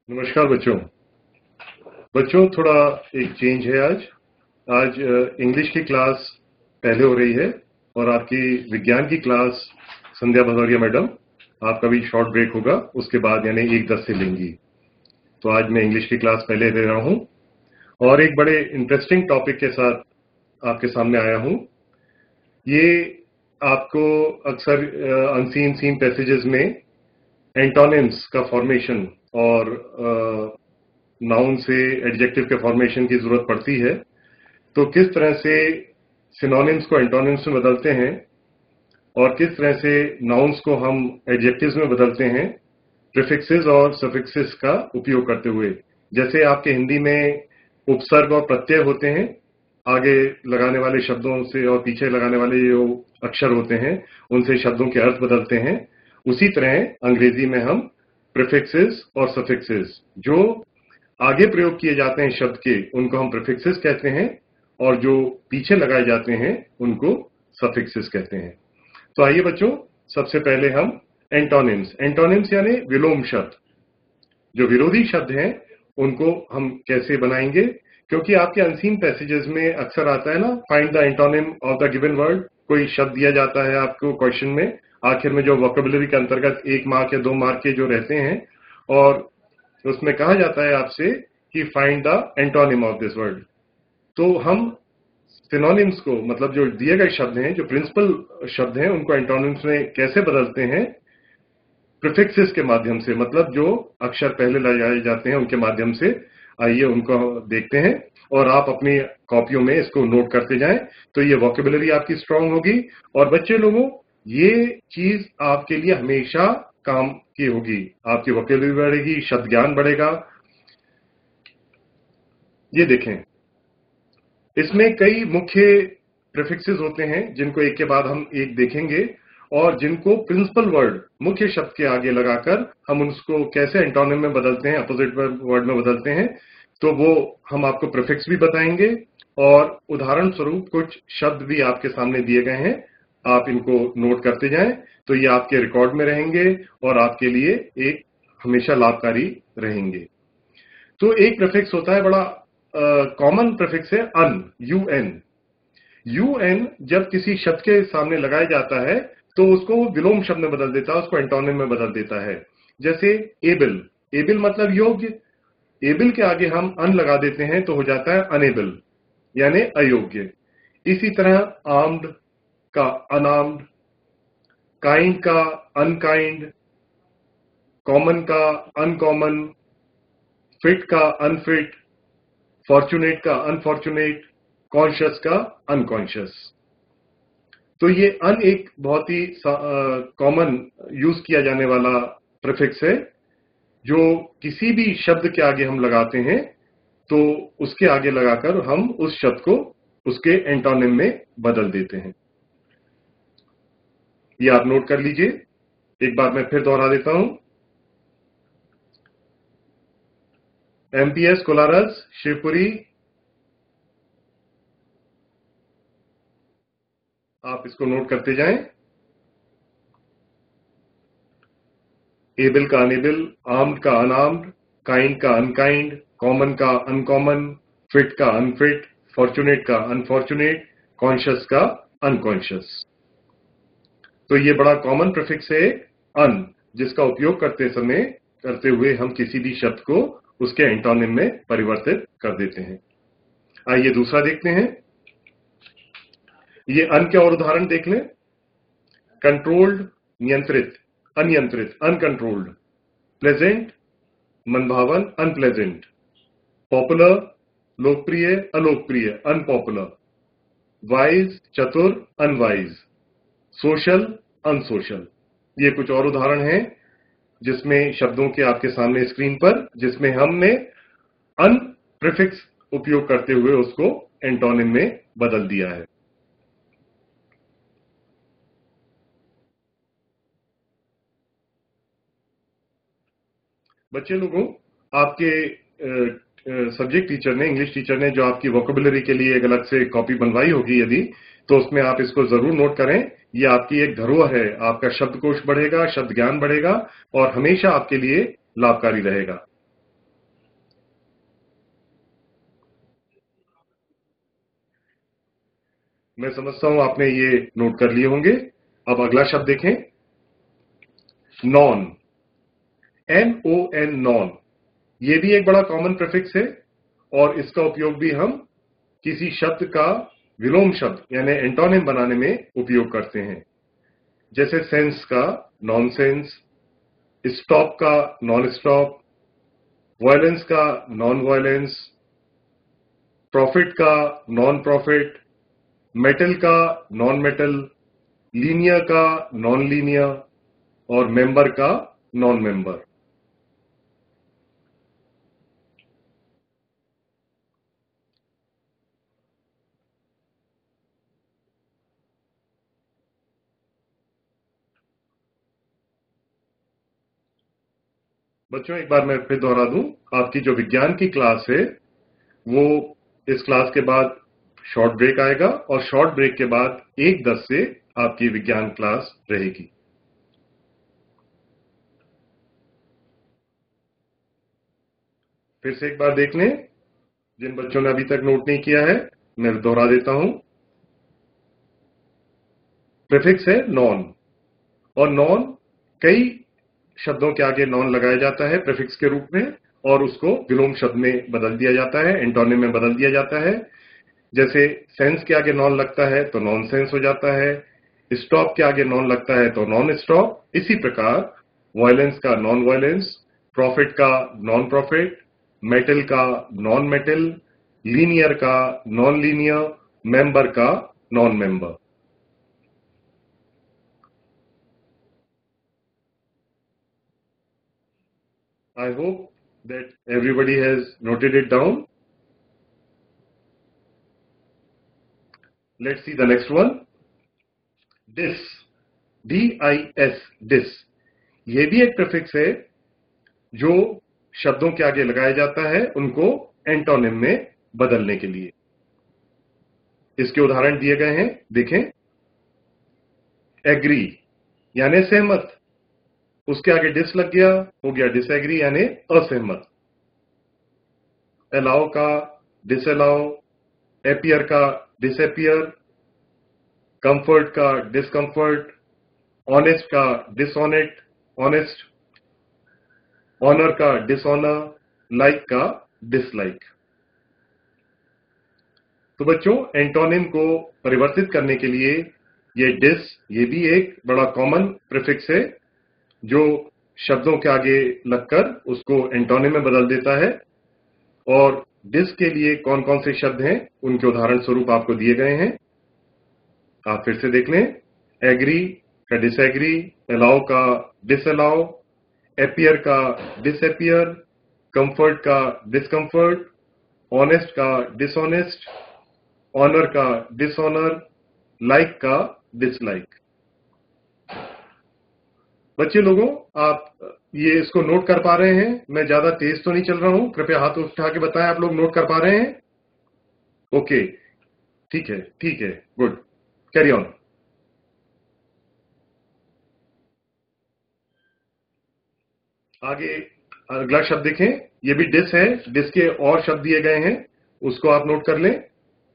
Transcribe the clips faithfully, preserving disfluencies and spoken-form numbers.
नमस्कार बच्चों। बच्चों थोड़ा एक चेंज है आज आज इंग्लिश की क्लास पहले हो रही है और आपकी विज्ञान की क्लास संध्या भदौरिया मैडम आपका भी शॉर्ट ब्रेक होगा, उसके बाद यानी एक दस से लेंगी। तो आज मैं इंग्लिश की क्लास पहले ले रहा हूं और एक बड़े इंटरेस्टिंग टॉपिक के साथ आपके सामने आया हूं। ये आपको अक्सर अनसीन सीन पैसेजेस में एंटोनिम्स का फॉर्मेशन और नाउन से एडजेक्टिव के फॉर्मेशन की जरूरत पड़ती है। तो किस तरह से सिनोनिम्स को एंटोनिम्स में बदलते हैं और किस तरह से नाउन्स को हम एडजेक्टिव्स में बदलते हैं प्रीफिक्सेस और सफिक्सेस का उपयोग करते हुए। जैसे आपके हिंदी में उपसर्ग और प्रत्यय होते हैं, आगे लगाने वाले शब्दों से और पीछे लगाने वाले जो अक्षर होते हैं उनसे शब्दों के अर्थ बदलते हैं, उसी तरह अंग्रेजी में हम प्रीफिक्सेस और सफिक्सेस जो आगे प्रयोग किए जाते हैं शब्द के उनको हम प्रीफिक्सेस कहते हैं और जो पीछे लगाए जाते हैं उनको सफिक्सेस कहते हैं। तो आइए बच्चों, सबसे पहले हम एंटोनिम्स एंटोनिम्स यानी विलोम शब्द, जो विरोधी शब्द हैं उनको हम कैसे बनाएंगे, क्योंकि आपके अनसीन पैसेजेस में अक्सर आता है ना, find the antonym of the given word. कोई शब्द दिया जाता है आपको क्वेश्चन में, आखिर में जो वोकैबुलरी के अंतर्गत एक मार्क या दो मार्क के जो रहते हैं, और उसमें कहा जाता है आपसे कि find the antonym of this word. तो हम सिनोनिम्स को, मतलब जो दिए गए शब्द हैं, जो प्रिंसिपल शब्द हैं, उनको एंटोनिम्स में कैसे बदलते हैं? प्रीफिक्सेस के माध्यम से, मतलब जो अक्षर पहले लगाए जाते हैं उनके माध्यम से। आइए उनको देखते हैं और आप अपनी कॉपियों में इसको नोट करते जाएं, तो ये वोकैबुलरी आपकी स्ट्रांग होगी। और बच्चे लोगों, ये चीज आपके लिए हमेशा काम की होगी, आपकी वोकैबुलरी बढ़ेगी, शब्द ज्ञान बढ़ेगा। ये देखें, इसमें कई मुख्य प्रीफिक्सेस होते हैं जिनको एक के बाद हम एक देखेंगे, और जिनको प्रिंसिपल वर्ड, मुख्य शब्द के आगे लगाकर हम उसको कैसे एंटोनिम में बदलते हैं, अपोजिट वर्ड में बदलते हैं। तो वो हम आपको प्रीफिक्स भी बताएंगे और उदाहरण स्वरूप कुछ शब्द भी आपके सामने दिए गए हैं, आप इनको नोट करते जाएं, तो ये आपके रिकॉर्ड में रहेंगे और आपके लिए एक हमेशा लाभकारी रहेंगे। तो एक प्रीफिक्स होता है, बड़ा कॉमन प्रीफिक्स है un, U N. U N जब किसी शब्द के सामने लगाया जाता है तो उसको वो विलोम शब्द में बदल देता है, उसको एंटोनिम में बदल देता है। जैसे एबल, एबल मतलब योग्य, एबल के आगे हम अन लगा देते हैं तो हो जाता है अनेबल, यानी अयोग्य। इसी तरह आर्म्ड का अनआर्म्ड, काइंड का अनकाइंड, कॉमन का अनकॉमन, फिट का अनफिट, फॉर्चुनेट का अनफॉर्चुनेट, कॉन्शियस का अनकॉन्शियस। तो ये अन एक बहुत ही कॉमन यूज किया जाने वाला प्रीफिक्स है, जो किसी भी शब्द के आगे हम लगाते हैं तो उसके आगे लगाकर हम उस शब्द को उसके एंटोनिम में बदल देते हैं। ये आप नोट कर लीजिए, एक बार मैं फिर दोहरा देता हूं। एमपीएस कोलारस, शिवपुरी, आप इसको नोट करते जाएं। एबल का अनेबल, आर्म्ड का अनआर्म्ड, काइंड का अनकाइंड, कॉमन का अनकॉमन, फिट का अनफिट, फॉर्चुनेट का अनफॉर्चुनेट, कॉन्शियस का अनकॉन्शियस। तो ये बड़ा कॉमन प्रीफिक्स है अन, जिसका उपयोग करते समय करते हुए हम किसी भी शब्द को उसके एंटोनिम में परिवर्तित कर देते हैं। आइए दूसरा देखते हैं। ये अन के और उदाहरण देख लें। कंट्रोल्ड, नियंत्रित, अनियंत्रित, अनकंट्रोल्ड। प्लेजेंट, मनभावन, अनप्लेजेंट। पॉपुलर, लोकप्रिय, अलोकप्रिय, अनपॉपुलर। वाइज, चतुर, अनवाइज। Social, unsocial. ये कुछ और उदाहरण हैं जिसमें शब्दों के आपके सामने स्क्रीन पर, जिसमें हमने अन प्रीफिक्स उपयोग करते हुए उसको एंटोनिम में बदल दिया है। बच्चे लोगों, आपके सब्जेक्ट टीचर ने, इंग्लिश टीचर ने जो आपकी वोकैबुलरी के लिए एक अलग से कॉपी बनवाई होगी यदि, तो उसमें आप इसको जरूर नोट करें। ये आपकी एक धरोहर है, आपका शब्दकोश बढ़ेगा, शब्द ज्ञान बढ़ेगा और हमेशा आपके लिए लाभकारी रहेगा। मैं समझता हूं आपने ये नोट कर लिए होंगे। अब अगला शब्द देखें, non, N O N, non. ये भी एक बड़ा कॉमन प्रीफिक्स है और इसका उपयोग भी हम किसी शब्द का विलोम शब्द यानी एंटोनिम बनाने में उपयोग करते हैं। जैसे सेंस का नॉनसेंस, स्टॉप का नॉन स्टॉप, वायलेंस का नॉन वायलेंस, प्रॉफिट का नॉन प्रॉफिट, मेटल का नॉन मेटल, लीनियर का नॉन लीनियर और मेंबर का नॉन मेंबर। बच्चों एक बार मैं फिर दोहरा दूं, आपकी जो विज्ञान की क्लास है वो इस क्लास के बाद शॉर्ट ब्रेक आएगा और शॉर्ट ब्रेक के बाद एक दस से आपकी विज्ञान क्लास रहेगी। फिर से एक बार देख लें, जिन बच्चों ने अभी तक नोट नहीं किया है मैं दोहरा देता हूं। प्रीफिक्स है नॉन और नॉन कई शब्दों के आगे नॉन लगाया जाता है प्रीफिक्स के रूप में और उसको विलोम शब्द में बदल दिया जाता है, एंटोनिम में बदल दिया जाता है। जैसे सेंस के आगे नॉन लगता है तो नॉन सेंस हो जाता है, स्टॉप के आगे नॉन लगता है तो नॉन स्टॉप। इसी प्रकार वायलेंस का नॉन वायलेंस, प्रॉफिट का नॉन प्रॉफिट, मेटल का नॉन मेटल, लीनियर का नॉन लीनियर, मेंबर का non member. I hope that everybody has noted it down. Let's see the next one. Dis, D I S, dis. ये भी एक prefix है जो शब्दों के आगे लगाया जाता है उनको एंटोनिम में बदलने के लिए। इसके उदाहरण दिए गए हैं, देखें। एग्री यानी सहमत, उसके आगे डिस लग गया, हो गया डिसएग्री यानी असहमत। अलाउ का डिसअलाउ, एपियर का डिसएपियर, कंफर्ट का डिसकंफर्ट, ऑनेस्ट का डिसऑनेस्ट ऑनेस्ट, ऑनर का डिसऑनर, लाइक का डिसलाइक। तो बच्चों एंटोनिम को परिवर्तित करने के लिए ये डिस, ये भी एक बड़ा कॉमन प्रीफिक्स है जो शब्दों के आगे लगकर उसको एंटोनिम में बदल देता है। और डिस के लिए कौन कौन से शब्द हैं उनके उदाहरण स्वरूप आपको दिए गए हैं, आप फिर से देख लें। एग्री का डिसएग्री, अलाउ का डिसअलाउ, एपियर का डिसएपियर, कंफर्ट का डिसकंफर्ट, ऑनेस्ट का डिसऑनेस्ट, ऑनर का डिसऑनर, लाइक का डिसलाइक। बच्चे लोगों आप ये इसको नोट कर पा रहे हैं? मैं ज्यादा तेज तो नहीं चल रहा हूं, कृपया हाथ उठा के बताएं आप लोग नोट कर पा रहे हैं? ओके, ठीक है ठीक है, गुड, कैरी ऑन। आगे अगला शब्द देखें, ये भी डिस है, डिस के और शब्द दिए गए हैं, उसको आप नोट कर लें।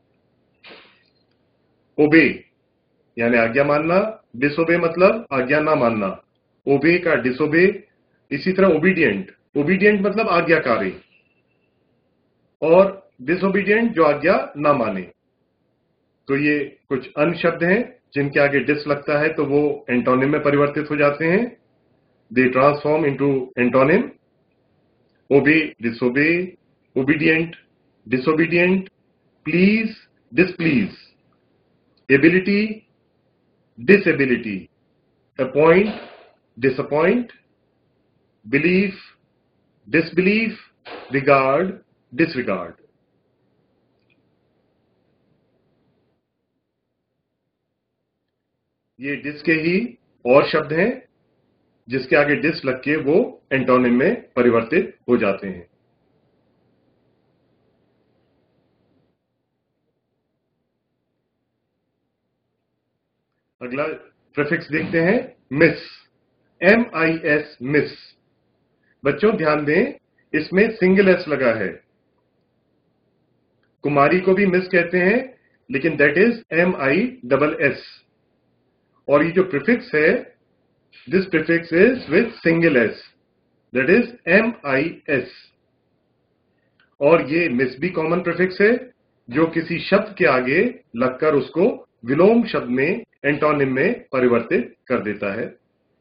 ओबे यानी आज्ञा मानना, डिसोबे मतलब आज्ञा ना मानना, ओबे का डिसोबे। इसी तरह ओबीडियंट, ओबीडियंट मतलब आज्ञाकारी और डिसोबीडियंट जो आज्ञा ना माने। तो ये कुछ अन्य शब्द हैं जिनके आगे डिस लगता है तो वो एंटोनिम में परिवर्तित हो जाते हैं, they transform into antonym. Obey disobey, obedient disobedient, please displease, ability disability, appoint disappoint, belief disbelief, regard disregard। ये डिस के ही और शब्द हैं जिसके आगे डिस लग के वो एंटोनिम में परिवर्तित हो जाते हैं। अगला प्रीफिक्स देखते हैं, mis, M I S, mis. बच्चों ध्यान दें, इसमें सिंगल एस लगा है। कुमारी को भी मिस कहते हैं, लेकिन that is M I double S. और ये जो प्रीफिक्स है, this prefix is with single S, that is M I S. और ये मिस भी कॉमन प्रीफिक्स है जो किसी शब्द के आगे लगकर उसको विलोम शब्द में, एंटोनिम में परिवर्तित कर देता है।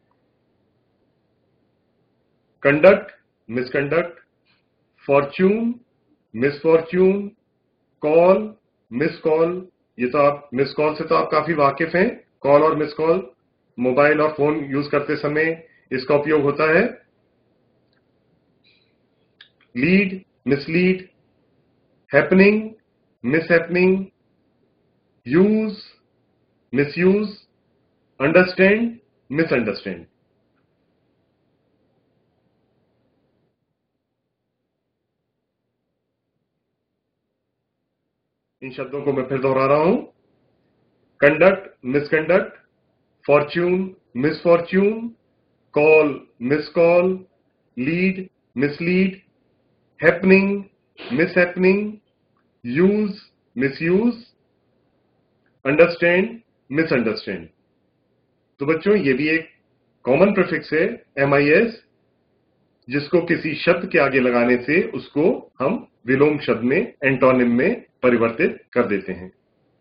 Conduct, misconduct, fortune, misfortune, call, miss call. ये तो आप मिस कॉल से तो आप काफी वाकिफ हैं। कॉल और मिस कॉल मोबाइल और फोन यूज करते समय इसका उपयोग होता है। Lead, mislead, happening, mishappening, use, misuse, understand, misunderstand. इन शब्दों को मैं फिर दोहरा रहा हूं। Conduct, misconduct, fortune, misfortune, call, miscall, lead, mislead, happening, mishappening, use, misuse, understand, misunderstand. तो बच्चों ये भी एक कॉमन प्रीफिक्स है एम आई एस, जिसको किसी शब्द के आगे लगाने से उसको हम विलोम शब्द में, एंटोनिम में परिवर्तित कर देते हैं।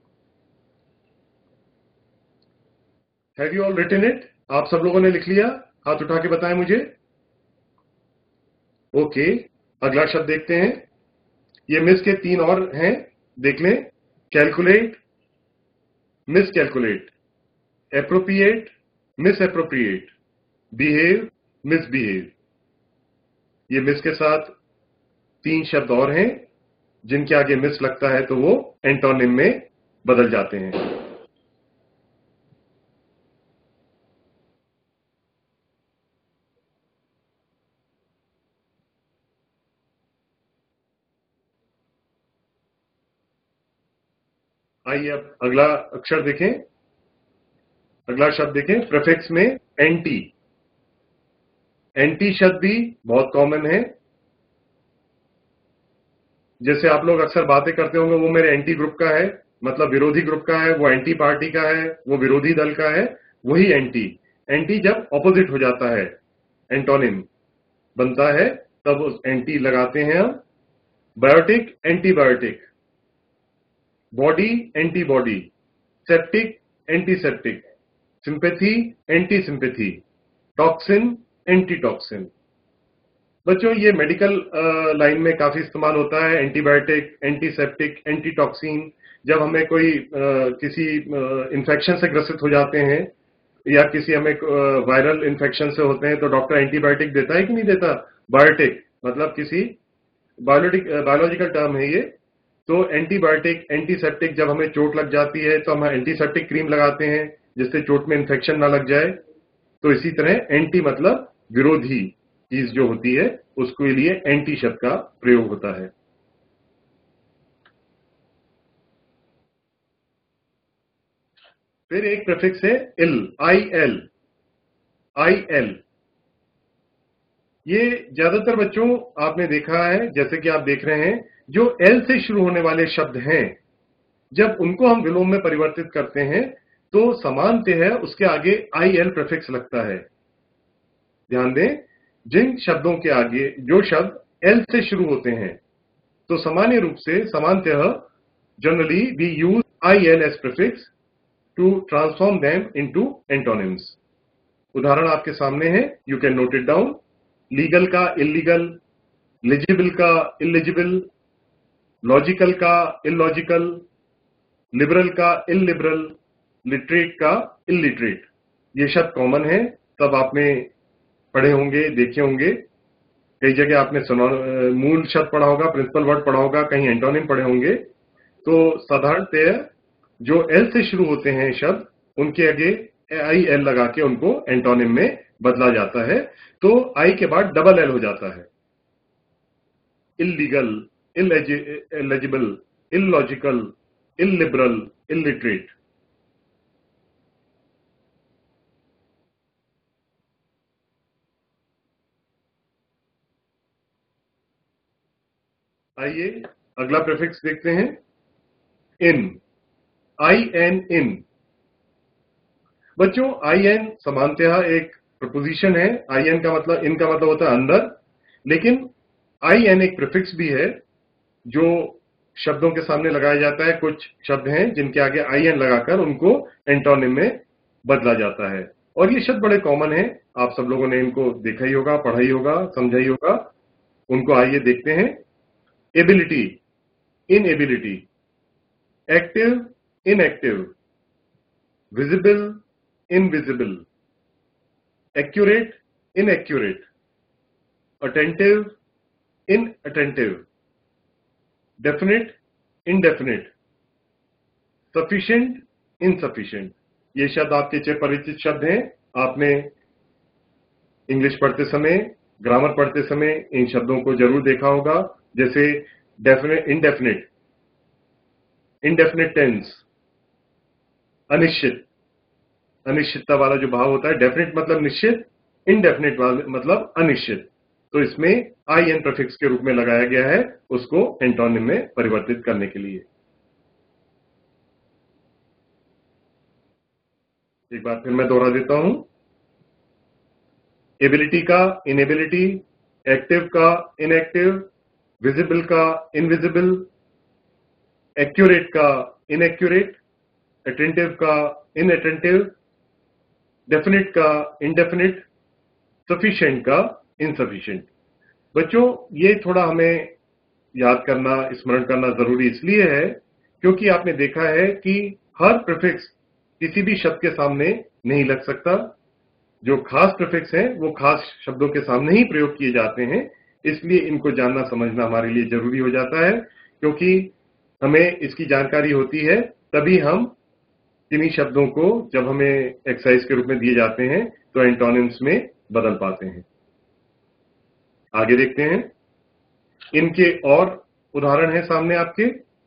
Have you all written it? आप सब लोगों ने लिख लिया? हाथ उठा के बताएं मुझे। ओके, अगला शब्द देखते हैं। ये मिस के तीन और हैं, देख लें। Calculate, miscalculate, appropriate, misappropriate, behave, misbehave. ये मिस के साथ तीन शब्द और हैं जिनके आगे मिस लगता है तो वो एंटोनिम में बदल जाते हैं। आइए अब अगला अक्षर देखें, अगला शब्द देखें। प्रीफिक्स में एंटी। एंटी शब्द भी बहुत कॉमन है। जैसे आप लोग अक्सर बातें करते होंगे, वो मेरे एंटी ग्रुप का है, मतलब विरोधी ग्रुप का है, वो एंटी पार्टी का है, वो विरोधी दल का है, वही एंटी। एंटी जब ऑपोजिट हो जाता है, एंटोनिम बनता है, तब उस एंटी लगाते हैं हम। Biotic, antibiotic, body, antibody, septic, antiseptic, sympathy, anti sympathy, toxin, anti toxin. बच्चों ये मेडिकल लाइन में काफी इस्तेमाल होता है, एंटीबायोटिक, एंटीसेप्टिक, एंटीटॉक्सिन। जब हमें कोई आ, किसी इन्फेक्शन से ग्रसित हो जाते हैं या किसी हमें वायरल इन्फेक्शन से होते हैं तो डॉक्टर एंटीबायोटिक देता है कि नहीं देता? बायोटिक मतलब किसी बायोलॉजिक बायोलॉजिकल टर्म है ये। तो एंटीबायोटिक, एंटीसेप्टिक, जब हमें चोट लग जाती है तो हम एंटीसेप्टिक क्रीम लगाते हैं जिससे चोट में इन्फेक्शन ना लग जाए। तो इसी तरह एंटी मतलब विरोधी चीज जो होती है, उसके लिए एंटी शब्द का प्रयोग होता है। फिर एक प्रीफिक्स है इल, आई एल, आई एल। ये ज्यादातर बच्चों आपने देखा है, जैसे कि आप देख रहे हैं, जो एल से शुरू होने वाले शब्द हैं, जब उनको हम विलोम में परिवर्तित करते हैं तो समानतः उसके आगे आई एल प्रीफिक्स लगता है। ध्यान दें, जिन शब्दों के आगे जो शब्द एल से शुरू होते हैं तो सामान्य रूप से, समानतः, generally we use I L S prefix to transform them into antonyms. उदाहरण आपके सामने है, you can note it down. Legal का इलीगल, लिजिबल का इलिजिबल, लॉजिकल का इलॉजिकल, लिबरल का इलिबरल, लिटरेट का इलिटरेट। ये शब्द कॉमन है, तब आपने पढ़े होंगे, देखे होंगे। कई जगह आपने मूल शब्द पढ़ा होगा, प्रिंसिपल वर्ड पढ़ा होगा, कहीं एंटोनिम पढ़े होंगे। तो साधारणतः जो एल से शुरू होते हैं शब्द, उनके आगे आई एल लगा के उनको एंटोनिम में बदला जाता है। तो आई के बाद डबल एल हो जाता है। Illegal, illegible, illogical, illiberal, illiterate. आइए अगला प्रीफिक्स देखते हैं, इन। आई एन इन। बच्चों आई एन सामान्यतः एक प्रपोजिशन है। आई एन का मतलब, इन का मतलब होता है अंदर, लेकिन आई एन एक प्रीफिक्स भी है जो शब्दों के सामने लगाया जाता है। कुछ शब्द हैं जिनके आगे आई एन लगाकर उनको एंटोनिम में बदला जाता है, और ये शब्द बड़े कॉमन हैं। आप सब लोगों ने इनको देखा ही होगा, पढ़ा ही होगा, समझा ही होगा। उनको आइए देखते हैं। Ability, inability, active, inactive, visible, invisible, accurate, inaccurate, attentive, inattentive, definite, indefinite, sufficient, insufficient. ये शब्द आपके चे परिचित शब्द हैं। आपने इंग्लिश पढ़ते समय, ग्रामर पढ़ते समय इन शब्दों को जरूर देखा होगा, जैसे डेफिनेट, इनडेफिनेट, इनडेफिनेट टेंस, अनिश्चित, अनिश्चितता वाला जो भाव होता है। डेफिनेट मतलब निश्चित, इनडेफिनेट मतलब अनिश्चित। तो इसमें आई एन प्रीफिक्स के रूप में लगाया गया है उसको एंटोनिम में परिवर्तित करने के लिए। एक बार फिर मैं दोहरा देता हूं। एबिलिटी का इनएबिलिटी, एक्टिव का इनएक्टिव, विजिबल का इनविजिबल, एक्यूरेट का इनएक्यूरेट, अटेंटिव का इनअटेंटिव, डेफिनेट का इनडेफिनेट, सफिशिएंट का इनसफिशिएंट। बच्चों ये थोड़ा हमें याद करना, स्मरण करना जरूरी इसलिए है क्योंकि आपने देखा है कि हर प्रीफिक्स किसी भी शब्द के सामने नहीं लग सकता। जो खास प्रीफिक्स हैं वो खास शब्दों के सामने ही प्रयोग किए जाते हैं। इसलिए इनको जानना समझना हमारे लिए जरूरी हो जाता है, क्योंकि हमें इसकी जानकारी होती है तभी हम किन्हीं शब्दों को जब हमें एक्सरसाइज के रूप में दिए जाते हैं तो एंटोनिम्स में बदल पाते हैं। आगे देखते हैं। इनके और उदाहरण हैं सामने आपके।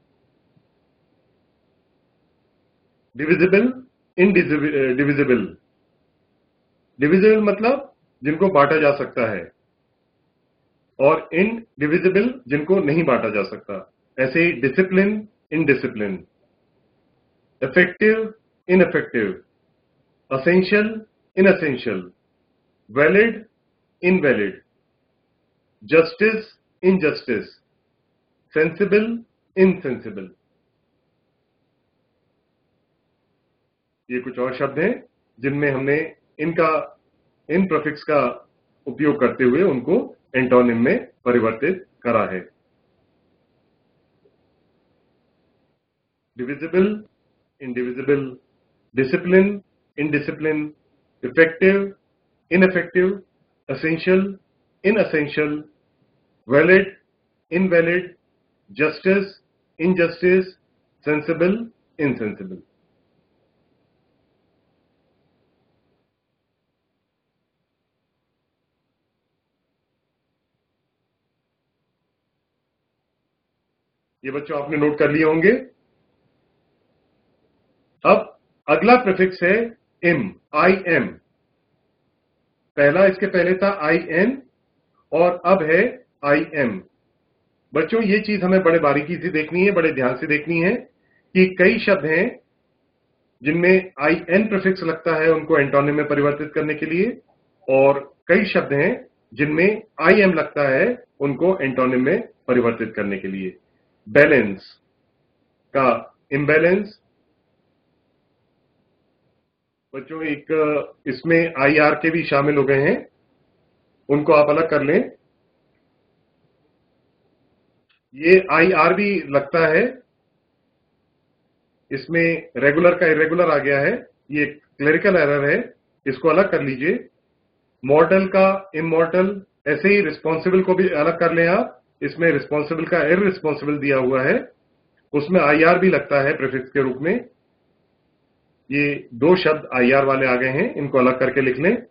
Divisible, indivisible. डिविजिबल मतलब जिनको बांटा जा सकता है, और इनडिविजिबल जिनको नहीं बांटा जा सकता। ऐसे ही discipline, indiscipline, effective, ineffective, essential, inessential, valid, invalid, justice, injustice, sensible, insensible. ये कुछ और शब्द हैं जिनमें हमने इनका इन प्रीफिक्स का उपयोग करते हुए उनको एंटोनिम में परिवर्तित करा है। Divisible, indivisible, discipline, indiscipline, effective, ineffective, essential, inessential, valid, invalid, justice, injustice, sensible, insensible. ये बच्चों आपने नोट कर लिए होंगे। अब अगला प्रीफिक्स है इम, आई एम। पहला, इसके पहले था आई एन और अब है आई एम। बच्चों ये चीज हमें बड़े बारीकी से देखनी है, बड़े ध्यान से देखनी है कि कई शब्द हैं जिनमें आई एन प्रीफिक्स लगता है उनको एंटोनिम में परिवर्तित करने के लिए, और कई शब्द हैं जिनमें आई एम लगता है उनको एंटोनिम में परिवर्तित करने के लिए। बैलेंस का इम्बैलेंस। बच्चों एक इसमें आई आर के भी शामिल हो गए हैं, उनको आप अलग कर लें। ये आई आर भी लगता है, इसमें रेगुलर का इरेगुलर आ गया है, ये क्लेरिकल एरर है, इसको अलग कर लीजिए। मॉर्टल का इमॉर्टल, ऐसे ही रिस्पॉन्सिबल को भी अलग कर लें आप, इसमें रिस्पॉन्सिबल का इररिस्पॉन्सिबल दिया हुआ है, उसमें आई आर भी लगता है प्रीफिक्स के रूप में। ये दो शब्द आई आर वाले आ गए हैं, इनको अलग करके लिख लें।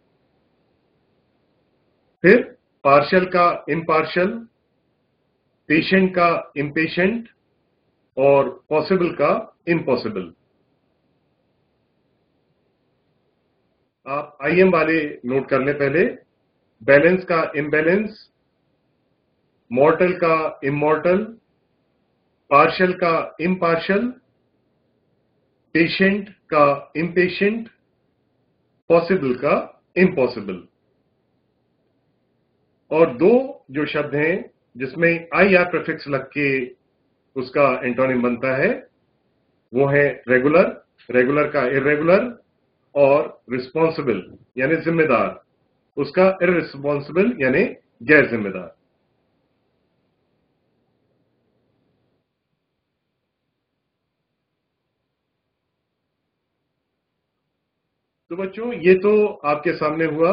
फिर पार्शियल का इम्पार्शियल, पेशेंट का इम्पेशेंट और पॉसिबल का इम्पॉसिबल। आप आई एम वाले नोट कर लें पहले। बैलेंस का इम्बैलेंस, मॉर्टल का इमॉर्टल, पार्शियल का इम्पार्शियल, पेशेंट का इम्पेशेंट, पॉसिबल का इम्पॉसिबल। और दो जो शब्द हैं जिसमें आई आर प्रीफिक्स लग के उसका एंटोनिम बनता है वो है रेगुलर, रेगुलर का इर्रेगुलर, और रिस्पॉन्सिबल यानी जिम्मेदार उसका इररिस्पॉन्सिबल यानी गैर जिम्मेदार। तो बच्चों ये तो आपके सामने हुआ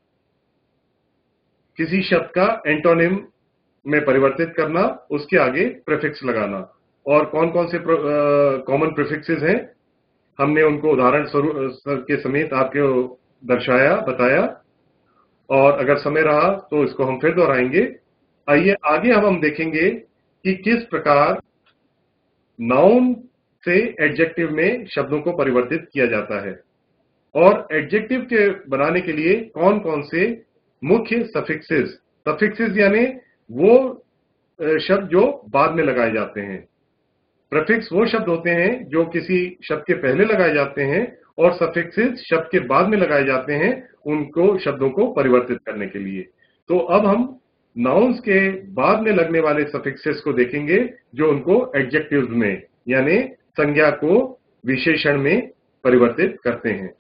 किसी शब्द का एंटोनिम में परिवर्तित करना, उसके आगे प्रीफिक्स लगाना। और कौन कौन से कॉमन प्रीफिक्सेस हैं हमने उनको उदाहरण के समेत आपको दर्शाया, बताया, और अगर समय रहा तो इसको हम फिर दोहराएंगे। आइए आगे अब हम देखेंगे कि किस प्रकार नाउन से एडजेक्टिव में शब्दों को परिवर्तित किया जाता है और एडजेक्टिव के बनाने के लिए कौन कौन से मुख्य सफिक्सेस, सफिक्सेस यानी वो शब्द जो बाद में लगाए जाते हैं। प्रीफिक्स वो शब्द होते हैं जो किसी शब्द के पहले लगाए जाते हैं, और सफिक्सेस शब्द के बाद में लगाए जाते हैं उनको शब्दों को परिवर्तित करने के लिए। तो अब हम नाउन्स के बाद में लगने वाले सफिक्सेस को देखेंगे जो उनको एडजेक्टिव्स में यानी संज्ञा को विशेषण में परिवर्तित करते हैं।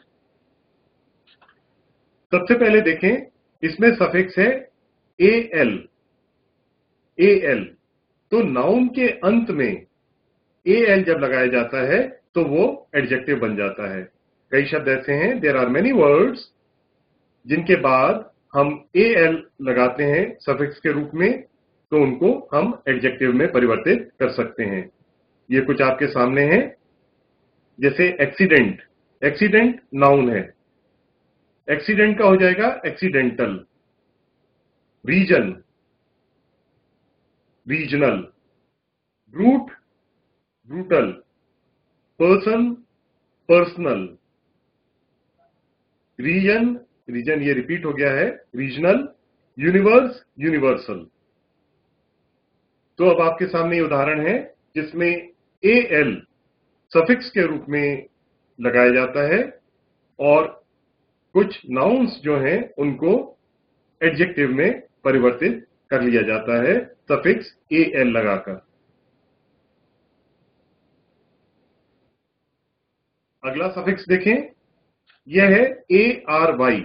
सबसे पहले देखें, इसमें सफिक्स है ए एल। ए एल तो नाउन के अंत में ए एल जब लगाया जाता है तो वो एडजेक्टिव बन जाता है। कई शब्द ऐसे हैं, देयर आर मेनी वर्ड्स, जिनके बाद हम ए एल लगाते हैं सफिक्स के रूप में, तो उनको हम एडजेक्टिव में परिवर्तित कर सकते हैं। ये कुछ आपके सामने है, जैसे एक्सीडेंट। एक्सीडेंट नाउन है, एक्सीडेंट का हो जाएगा accidental. Reason, regional. Brute, brutal. Person, personal. Reason, reason ये रिपीट हो गया है, रीजनल। Universe, universal. तो अब आपके सामने ये उदाहरण है जिसमें ए एल सफिक्स के रूप में लगाया जाता है और कुछ नाउन्स जो हैं उनको एडजेक्टिव में परिवर्तित कर लिया जाता है सफिक्स ए एल लगाकर। अगला सफिक्स देखें, यह है A R Y.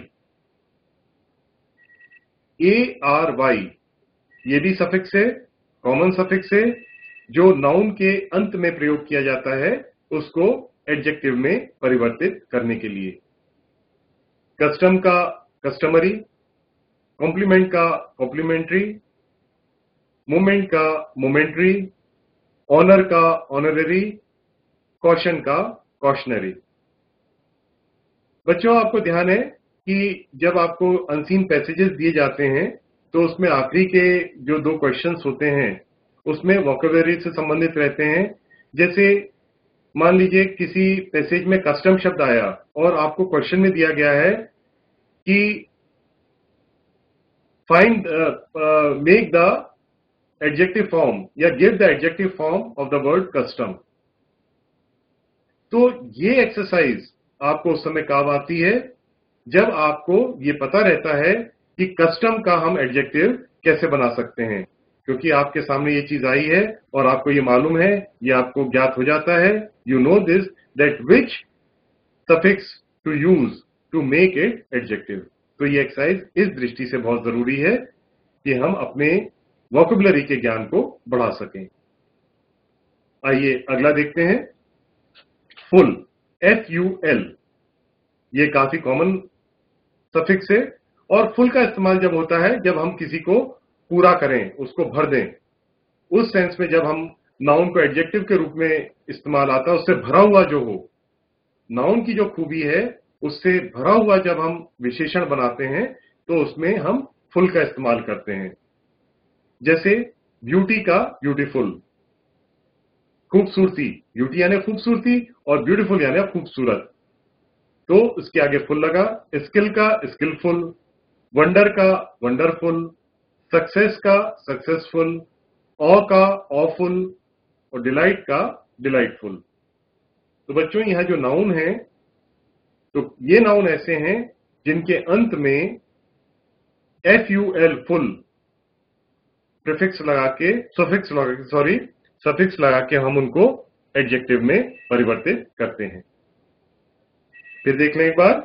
A R Y ये भी सफिक्स है, कॉमन सफिक्स है, जो नाउन के अंत में प्रयोग किया जाता है उसको एडजेक्टिव में परिवर्तित करने के लिए। कस्टम का कस्टमरी, कॉम्प्लीमेंट का कॉम्प्लीमेंट्री, मोमेंट का मोमेंट्री, ऑनर का ऑनररी, कॉशन का कॉशनरी। बच्चों आपको ध्यान है कि जब आपको अनसीन पैसेजेस दिए जाते हैं तो उसमें आखिरी के जो दो क्वेश्चंस होते हैं उसमें वोकैबुलरी से संबंधित रहते हैं। जैसे मान लीजिए किसी पैसेज में कस्टम शब्द आया और आपको क्वेश्चन में दिया गया है कि find make the adjective form या give the adjective form of the word custom. तो ये एक्सरसाइज आपको उस समय काम आती है जब आपको ये पता रहता है कि कस्टम का हम एडजेक्टिव कैसे बना सकते हैं, क्योंकि आपके सामने ये चीज आई है और आपको ये मालूम है, ये आपको ज्ञात हो जाता है। You know this that which suffix to use to make it adjective. तो ये एक्सरसाइज इस दृष्टि से बहुत जरूरी है कि हम अपने वोकैबुलरी के ज्ञान को बढ़ा सकें। आइए अगला देखते हैं, फुल। एफ यू एल ये काफी कॉमन सफिक्स है और फुल का इस्तेमाल जब होता है जब हम किसी को पूरा करें, उसको भर दें। उस सेंस में जब हम नाउन को एडजेक्टिव के रूप में इस्तेमाल आता है, उससे भरा हुआ जो हो, नाउन की जो खूबी है उससे भरा हुआ जब हम विशेषण बनाते हैं तो उसमें हम फुल का इस्तेमाल करते हैं। जैसे ब्यूटी का ब्यूटीफुल, खूबसूरती, ब्यूटी यानी खूबसूरती और ब्यूटीफुल यानी खूबसूरत, तो उसके आगे फुल लगा। स्किल का स्किलफुल, वंडर का वंडरफुल, सक्सेस का सक्सेसफुल, ऑ का ऑफुल और डिलाइट का डिलाइटफुल। तो बच्चों यहाँ जो नाउन है, तो ये नाउन ऐसे हैं जिनके अंत में F U L full prefix लगा के, सफिक्स लगा के, सॉरी सफिक्स लगा के हम उनको एडजेक्टिव में परिवर्तित करते हैं। फिर देख लें एक बार।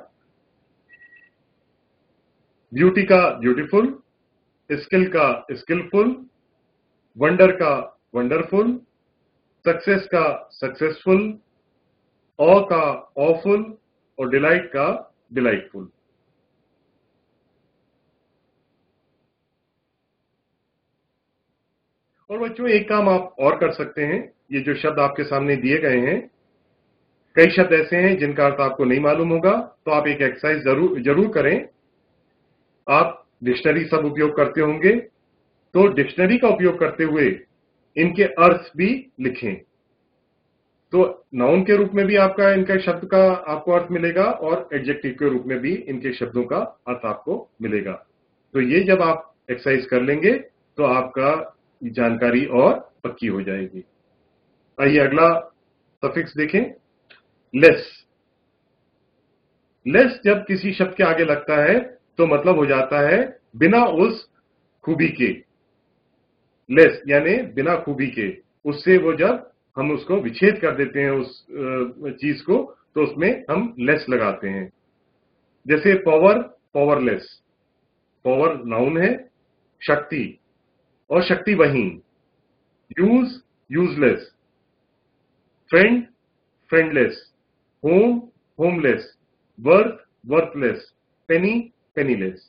ब्यूटी का ब्यूटीफुल, स्किल का स्किलफुल, वंडर का वंडरफुल, सक्सेस का सक्सेसफुल, ऑ का ऑफुल और डिलाइट का डिलाइटफुल। और बच्चों एक काम आप और कर सकते हैं। ये जो शब्द आपके सामने दिए गए हैं, कई शब्द ऐसे हैं जिनका अर्थ आपको नहीं मालूम होगा, तो आप एक एक्सरसाइज जरूर जरूर करें। आप डिक्शनरी सब उपयोग करते होंगे, तो डिक्शनरी का उपयोग करते हुए इनके अर्थ भी लिखें। तो नाउन के रूप में भी आपका इनका शब्द का आपको अर्थ मिलेगा और एडजेक्टिव के रूप में भी इनके शब्दों का अर्थ आपको मिलेगा। तो ये जब आप एक्सरसाइज कर लेंगे तो आपका जानकारी और पक्की हो जाएगी। आइए अगला सफिक्स देखें, लेस। लेस जब किसी शब्द के आगे लगता है तो मतलब हो जाता है बिना उस खूबी के। लेस यानी बिना खूबी के, उससे वो जब हम उसको विच्छेद कर देते हैं उस चीज को, तो उसमें हम लेस लगाते हैं। जैसे पावर, पावरलेस। पावर नाउन है, शक्ति और शक्तिवहीन। Use, useless. Friend, friendless. Home, homeless. Worth, worthless. Penny, penniless.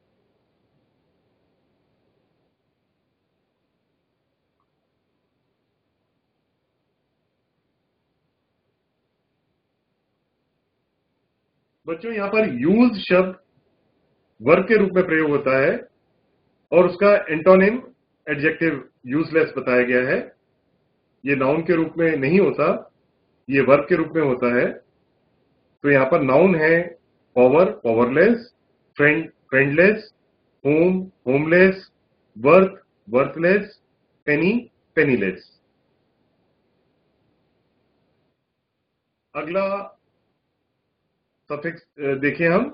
बच्चों यहां पर यूज शब्द वर्ब के रूप में प्रयोग होता है और उसका एंटोनिम एडजेक्टिव यूजलेस बताया गया है। ये नाउन के रूप में नहीं होता, ये वर्ब के रूप में होता है। तो यहां पर नाउन है power, powerless, friend, friendless, home, homeless, worth, worthless, penny, penniless. अगला सफिक्स देखें हम,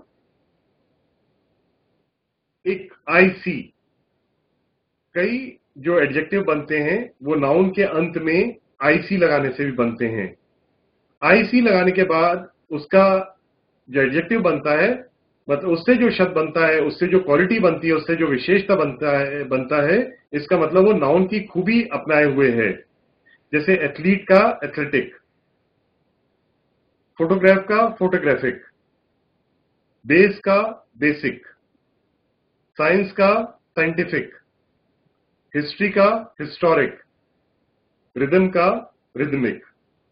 एक आईसी। कई जो एडजेक्टिव बनते हैं वो नाउन के अंत में आईसी लगाने से भी बनते हैं। आईसी लगाने के बाद उसका जो एडजेक्टिव बनता है, मतलब उससे जो शब्द बनता है, उससे जो क्वालिटी बनती है, उससे जो विशेषता बनता है बनता है इसका मतलब वो नाउन की खूबी अपनाए हुए है। जैसे एथलीट का एथलेटिक, फोटोग्राफ का फोटोग्राफिक, बेस का बेसिक, साइंस का साइंटिफिक, हिस्ट्री का हिस्टोरिक, रिदम का रिदमिक।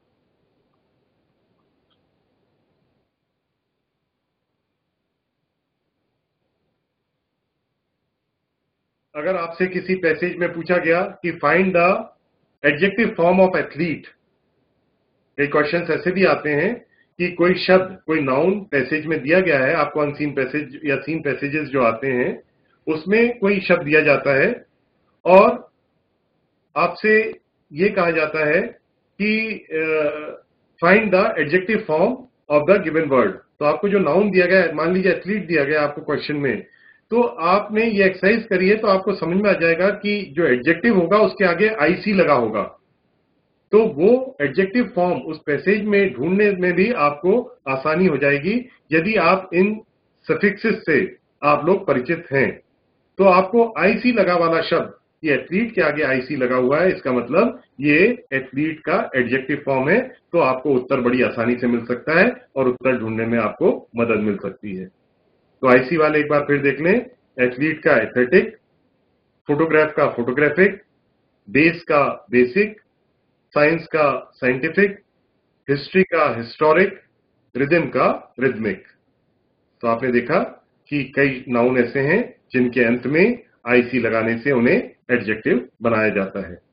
अगर आपसे किसी पैसेज में पूछा गया कि find the adjective form of athlete, कई क्वेश्चंस ऐसे भी आते हैं कि कोई शब्द, कोई नाउन पैसेज में दिया गया है, आपको अनसीन पैसेज या सीन पैसेजेस जो आते हैं उसमें कोई शब्द दिया जाता है और आपसे ये कहा जाता है कि find the adjective form of the given word. तो आपको जो नाउन दिया गया है, मान लीजिए एथलीट दिया गया आपको क्वेश्चन में, तो आपने ये एक्सरसाइज करी है तो आपको समझ में आ जाएगा कि जो एडजेक्टिव होगा उसके आगे आईसी लगा होगा। तो वो एडजेक्टिव फॉर्म उस पैसेज में ढूंढने में भी आपको आसानी हो जाएगी यदि आप इन सफिक्सेस से आप लोग परिचित हैं। तो आपको आईसी लगा वाला शब्द, ये एथलीट के आगे आईसी लगा हुआ है, इसका मतलब ये एथलीट का एडजेक्टिव फॉर्म है। तो आपको उत्तर बड़ी आसानी से मिल सकता है और उत्तर ढूंढने में आपको मदद मिल सकती है। तो आईसी वाले एक बार फिर देख लें, एथलीट का एथलेटिक, फोटोग्राफ का फोटोग्राफिक, बेस का बेसिक, साइंस का साइंटिफिक, हिस्ट्री का हिस्टोरिक, रिदम का रिदमिक। तो आपने देखा कि कई नाउन ऐसे हैं जिनके अंत में आईसी लगाने से उन्हें एडजेक्टिव बनाया जाता है।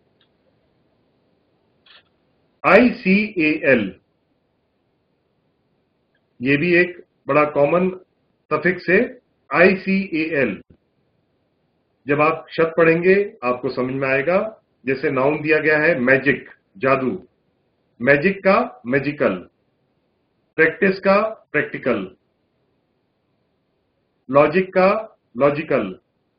आई सी ए एल, ये भी एक बड़ा कॉमन सफिक्स है, आई सी ए एल। जब आप शब्द पढ़ेंगे आपको समझ में आएगा। जैसे नाउन दिया गया है मैजिक, जादू, मैजिक का मैजिकल, प्रैक्टिस का प्रैक्टिकल, लॉजिक का लॉजिकल,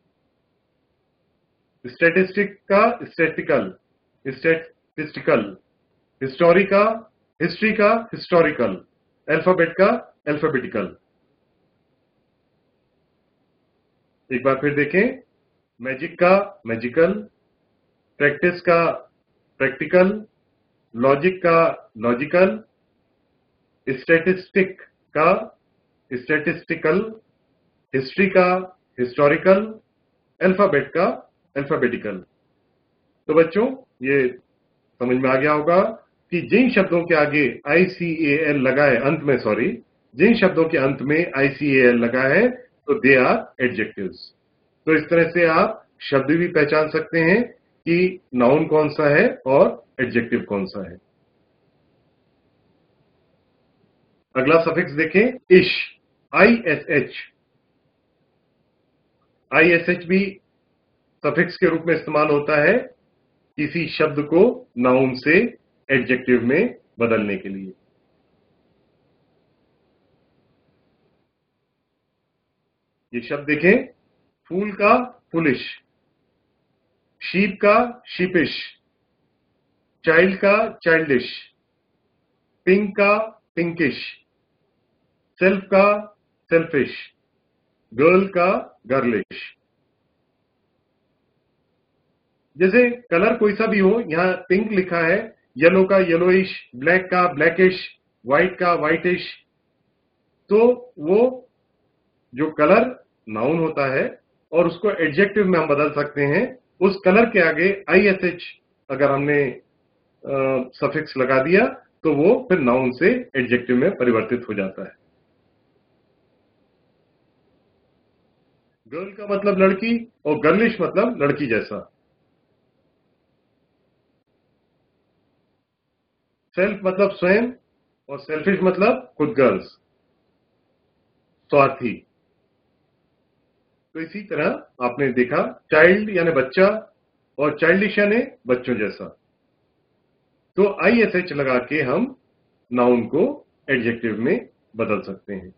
स्टैटिस्टिक का स्टैटिकल स्टैटिस्टिकल, हिस्टोरी का हिस्ट्री का हिस्टोरिकल, अल्फाबेट का अल्फाबेटिकल। एक बार फिर देखें, मैजिक का मैजिकल, प्रैक्टिस का प्रैक्टिकल, लॉजिक का लॉजिकल, स्टैटिस्टिक का स्टैटिस्टिकल, हिस्ट्री का हिस्टोरिकल, अल्फाबेट का अल्फाबेटिकल। तो बच्चों, ये समझ में आ गया होगा कि जिन शब्दों के आगे आई सी ए एल लगा है, अंत में सॉरी जिन शब्दों के अंत में आई सी ए एल लगा है, तो दे आर एडजेक्टिव्स। तो इस तरह से आप शब्द भी पहचान सकते हैं कि नाउन कौन सा है और एडजेक्टिव कौन सा है। अगला सफिक्स देखें, ish, I S H. I S H भी सफिक्स के रूप में इस्तेमाल होता है किसी शब्द को नाउन से एडजेक्टिव में बदलने के लिए। ये शब्द देखें, फूल का फुलिश, शीप का शीपिश, चाइल्ड का चाइल्डिश, पिंक का पिंकिश, सेल्फ का सेल्फिश, गर्ल का गर्लिश। जैसे कलर कोई सा भी हो, यहां पिंक लिखा है, येलो का येलोइश, ब्लैक का ब्लैकिश, व्हाइट का व्हाइटिश। तो वो जो कलर नाउन होता है और उसको एडजेक्टिव में हम बदल सकते हैं। उस कलर के आगे आई एस एच अगर हमने सफिक्स लगा दिया तो वो फिर नाउन से एडजेक्टिव में परिवर्तित हो जाता है। गर्ल का मतलब लड़की और गर्लिश मतलब लड़की जैसा। सेल्फ मतलब स्वयं और सेल्फिश मतलब खुद गर्ल्स, स्वार्थी। तो इसी तरह आपने देखा, चाइल्ड यानी बच्चा और चाइल्डिश यानी बच्चों जैसा। तो आई एस एच लगा के हम नाउन को एडजेक्टिव में बदल सकते हैं।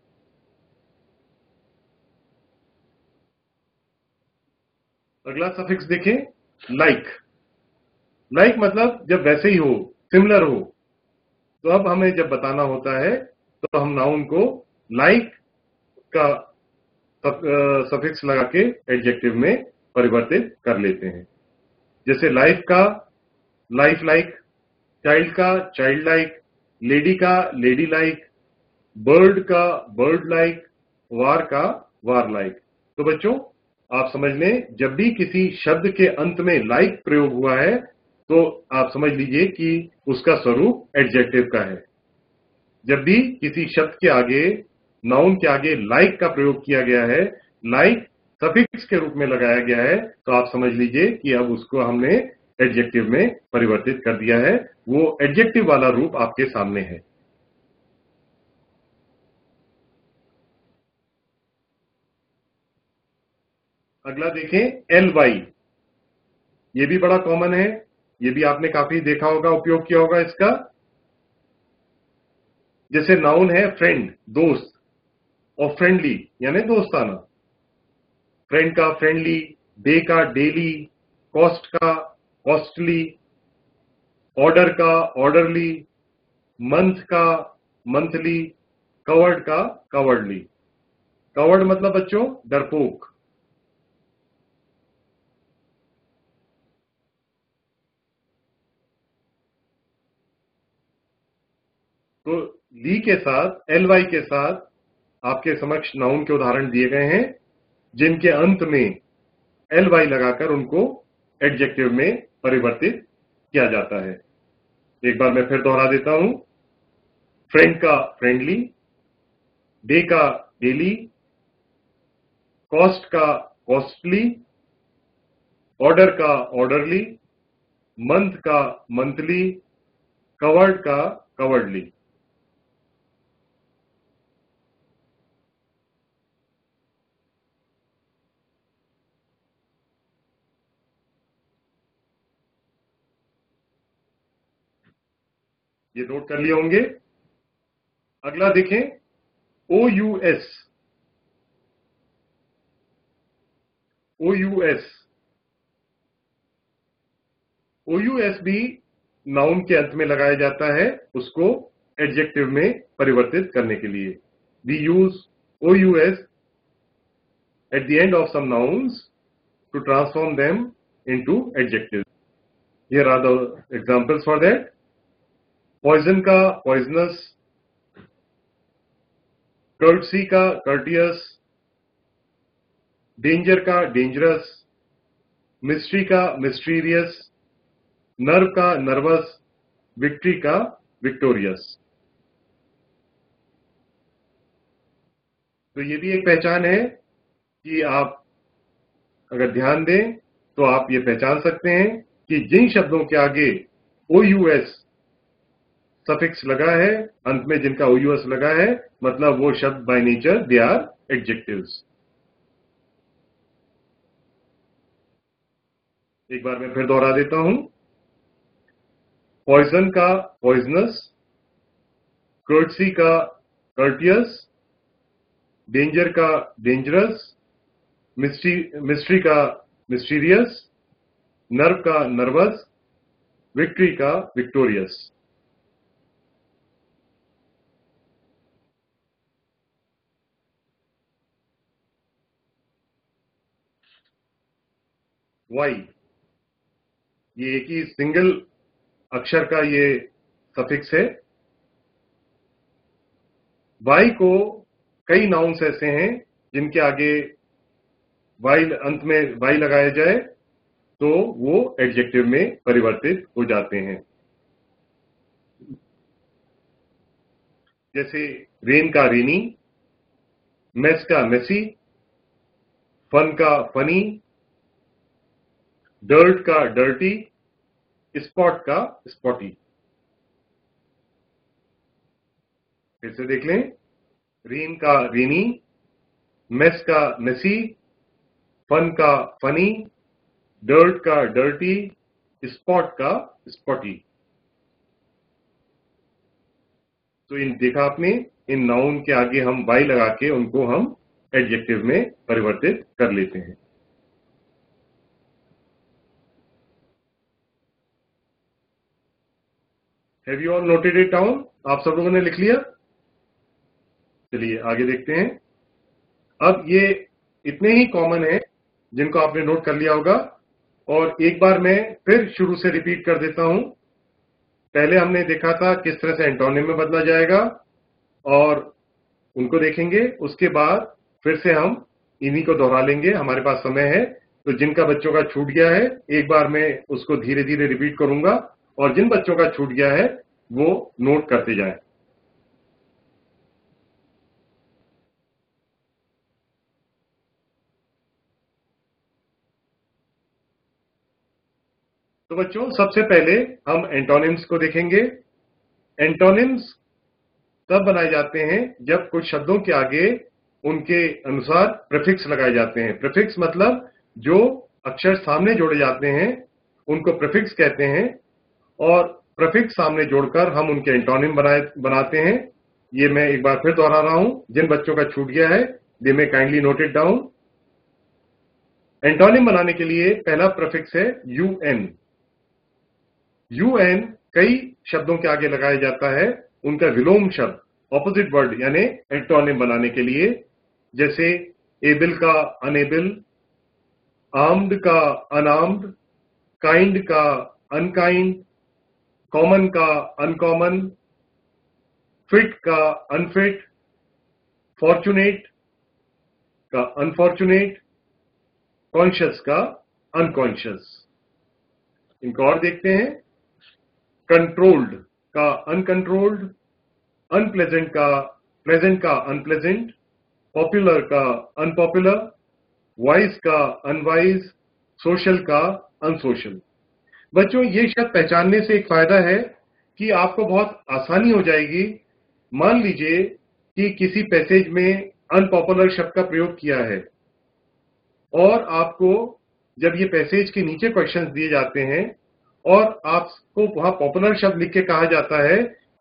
अगला सफिक्स देखें, लाइक। लाइक मतलब जब वैसे ही हो, सिमिलर हो। तो अब हमें जब बताना होता है तो हम नाउन को लाइक का सफिक्स लगा के एडजेक्टिव में परिवर्तित कर लेते हैं। जैसे लाइफ का लाइफ लाइक, चाइल्ड का चाइल्ड लाइक, लेडी का लेडी लाइक, बर्ड का बर्ड लाइक, वार का वार लाइक। तो बच्चों, आप समझ लें, जब भी किसी शब्द के अंत में लाइक प्रयोग हुआ है तो आप समझ लीजिए कि उसका स्वरूप एडजेक्टिव का है। जब भी किसी शब्द के आगे, नाउन के आगे लाइक का प्रयोग किया गया है, लाइक सफिक्स के रूप में लगाया गया है, तो आप समझ लीजिए कि अब उसको हमने एडजेक्टिव में परिवर्तित कर दिया है। वो एडजेक्टिव वाला रूप आपके सामने है। अगला देखें, एल वाई। ये भी बड़ा कॉमन है, ये भी आपने काफी देखा होगा, उपयोग किया होगा इसका। जैसे नाउन है फ्रेंड, दोस्त, और फ्रेंडली यानी दोस्ताना। फ्रेंड का फ्रेंडली, डे का डेली, कॉस्ट का कॉस्टली, ऑर्डर का ऑर्डरली, मंथ का मंथली, कवर्ड का कवर्डली। कवर्ड मतलब बच्चों डरपोक। तो ली के साथ, एल वाई के साथ आपके समक्ष नाउन के उदाहरण दिए गए हैं जिनके अंत में एल वाई लगाकर उनको एडजेक्टिव में परिवर्तित किया जाता है। एक बार मैं फिर दोहरा देता हूं, फ्रेंड का फ्रेंडली, डे का डेली, कॉस्ट का कॉस्टली, ऑर्डर का ऑर्डरली, मंथ का मंथली, कवर्ड का कवर्डली। ये नोट कर लिए होंगे। अगला देखें, O U S. O U S O U S भी नाउन के अंत में लगाया जाता है उसको एडजेक्टिव में परिवर्तित करने के लिए। We use O U S at the end of some nouns to transform them into adjectives. Here are the examples for that. Poison का poisonous, courtesy का courteous, danger का dangerous, mystery का mysterious, nerve का nervous, victory का victorious. तो ये भी एक पहचान है कि आप अगर ध्यान दें तो आप ये पहचान सकते हैं कि जिन शब्दों के आगे ओ यू एस सफिक्स लगा है, अंत में जिनका ओ यू एस लगा है, मतलब वो शब्द by nature they are adjectives. एक बार मैं फिर दोहरा देता हूं। पॉइजन का पॉइजनस, कर्टसी का कर्टियस, डेंजर का डेंजरस, मिस्ट्री मिस्ट्री का मिस्टीरियस, नर्व का नर्वस, विक्ट्री का विक्टोरियस। वाई, ये एक ही सिंगल अक्षर का ये सफिक्स है। वाई को कई नाउन्स ऐसे हैं जिनके आगे वाई अंत में वाई लगाया जाए तो वो एडजेक्टिव में परिवर्तित हो जाते हैं। जैसे रेन का रेनी, मेस का मेसी, फन का फनी, डर्ट का डर्टी, स्पॉट का स्पॉटी। फिर से देख लें, रेन का रेनी, मेस का मेसी, फन का फनी, डर्ट का डर्टी, स्पॉट का स्पॉटी। तो इन देखा आपने, इन नाउन के आगे हम वाई लगा के उनको हम एडजेक्टिव में परिवर्तित कर लेते हैं। Have you all noted it down? आप सब लोगों ने लिख लिया? चलिए आगे देखते हैं। अब ये इतने ही कॉमन है जिनको आपने नोट कर लिया होगा, और एक बार मैं फिर शुरू से रिपीट कर देता हूं। पहले हमने देखा था किस तरह से एंटोनिम में बदला जाएगा, और उनको देखेंगे। उसके बाद फिर से हम इन्हीं को दोहरा लेंगे, हमारे पास समय है। तो जिनका बच्चों का छूट गया है, एक बार मैं उसको धीरे धीरे रिपीट करूंगा, और जिन बच्चों का छूट गया है वो नोट करते जाएं। तो बच्चों, सबसे पहले हम एंटोनिम्स को देखेंगे। एंटोनिम्स तब बनाए जाते हैं जब कुछ शब्दों के आगे उनके अनुसार प्रीफिक्स लगाए जाते हैं। प्रीफिक्स मतलब जो अक्षर सामने जोड़े जाते हैं उनको प्रीफिक्स कहते हैं, और प्रीफिक्स सामने जोड़कर हम उनके एंटोनिम बनाए बनाते हैं। ये मैं एक बार फिर दोहरा रहा हूं, जिन बच्चों का छूट गया है दे में kindly note it down. Antonym बनाने के लिए पहला प्रीफिक्स है यूएन। यूएन कई शब्दों के आगे लगाया जाता है उनका विलोम शब्द, ऑपोजिट वर्ड, यानी एंटोनिम बनाने के लिए। जैसे एबल का अनेबल, आर्म्ड का अनआर्म्ड, काइंड का अनकाइंड, कॉमन का अनकॉमन, फिट का अनफिट, फॉर्चुनेट का अनफॉर्चुनेट, कॉन्शियस का अनकॉन्शियस। इनको और देखते हैं। कंट्रोल्ड का अनकंट्रोल्ड, अनप्लेजेंट का प्लेजेंट का अनप्लेजेंट, पॉपुलर का अनपॉपुलर, वाइज का अनवाइज, सोशल का अनसोशल। बच्चों, ये शब्द पहचानने से एक फायदा है कि आपको बहुत आसानी हो जाएगी। मान लीजिए कि किसी पैसेज में अनपॉपुलर शब्द का प्रयोग किया है, और आपको जब ये पैसेज के नीचे क्वेश्चंस दिए जाते हैं और आपको वहां पॉपुलर शब्द लिख के कहा जाता है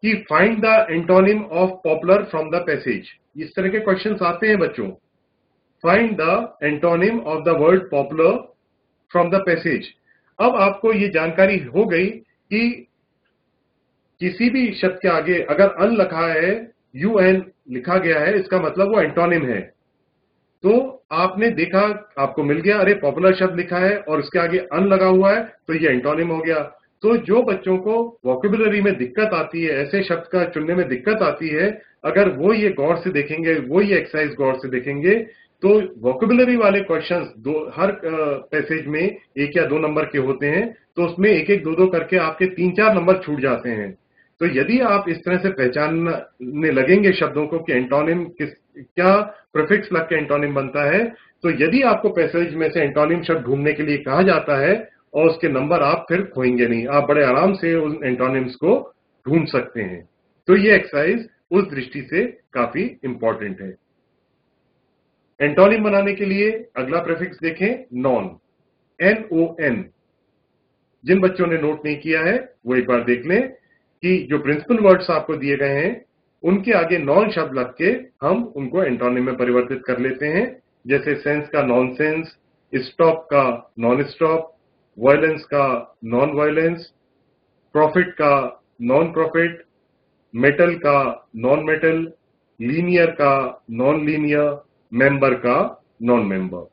कि find the antonym of popular from the passage. इस तरह के क्वेश्चंस आते हैं बच्चों। Find the antonym of the word popular from the passage. अब आपको ये जानकारी हो गई कि किसी भी शब्द के आगे अगर अन लिखा है, यू एन लिखा गया है, इसका मतलब वो एंटोनिम है। तो आपने देखा, आपको मिल गया, अरे पॉपुलर शब्द लिखा है और उसके आगे अन लगा हुआ है, तो ये एंटोनिम हो गया। तो जो बच्चों को वोकैबुलरी में दिक्कत आती है, ऐसे शब्द का चुनने में दिक्कत आती है, अगर वो ये गौर से देखेंगे, वो ये एक्सरसाइज गौर से देखेंगे, तो वोकैबुलरी वाले क्वेश्चंस दो हर पैसेज में एक या दो नंबर के होते हैं, तो उसमें एक एक दो दो करके आपके तीन चार नंबर छूट जाते हैं। तो यदि आप इस तरह से पहचानने लगेंगे शब्दों को कि एंटोनिम किस क्या प्रीफिक्स लग के एंटोनिम बनता है, तो यदि आपको पैसेज में से एंटोनिम शब्द ढूंढने के लिए कहा जाता है और उसके नंबर आप फिर खोएंगे नहीं, आप बड़े आराम से उन एंटोनिम्स को ढूंढ सकते हैं। तो ये एक्सरसाइज उस दृष्टि से काफी इंपॉर्टेंट है। एंटोनिम बनाने के लिए अगला प्रीफिक्स देखें, नॉन, एन ओ एन। जिन बच्चों ने नोट नहीं किया है वो एक बार देख लें कि जो प्रिंसिपल वर्ड्स आपको दिए गए हैं उनके आगे नॉन शब्द लग के हम उनको एंटोनिम में परिवर्तित कर लेते हैं। जैसे सेंस का नॉन सेंस, स्टॉप का नॉन स्टॉप, वायलेंस का नॉन वायलेंस, प्रॉफिट का नॉन प्रॉफिट, मेटल का नॉन मेटल, लीनियर का नॉन लीनियर, मेंबर का नॉन मेंबर।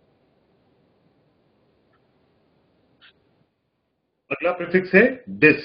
अगला प्रीफिक्स है डिस।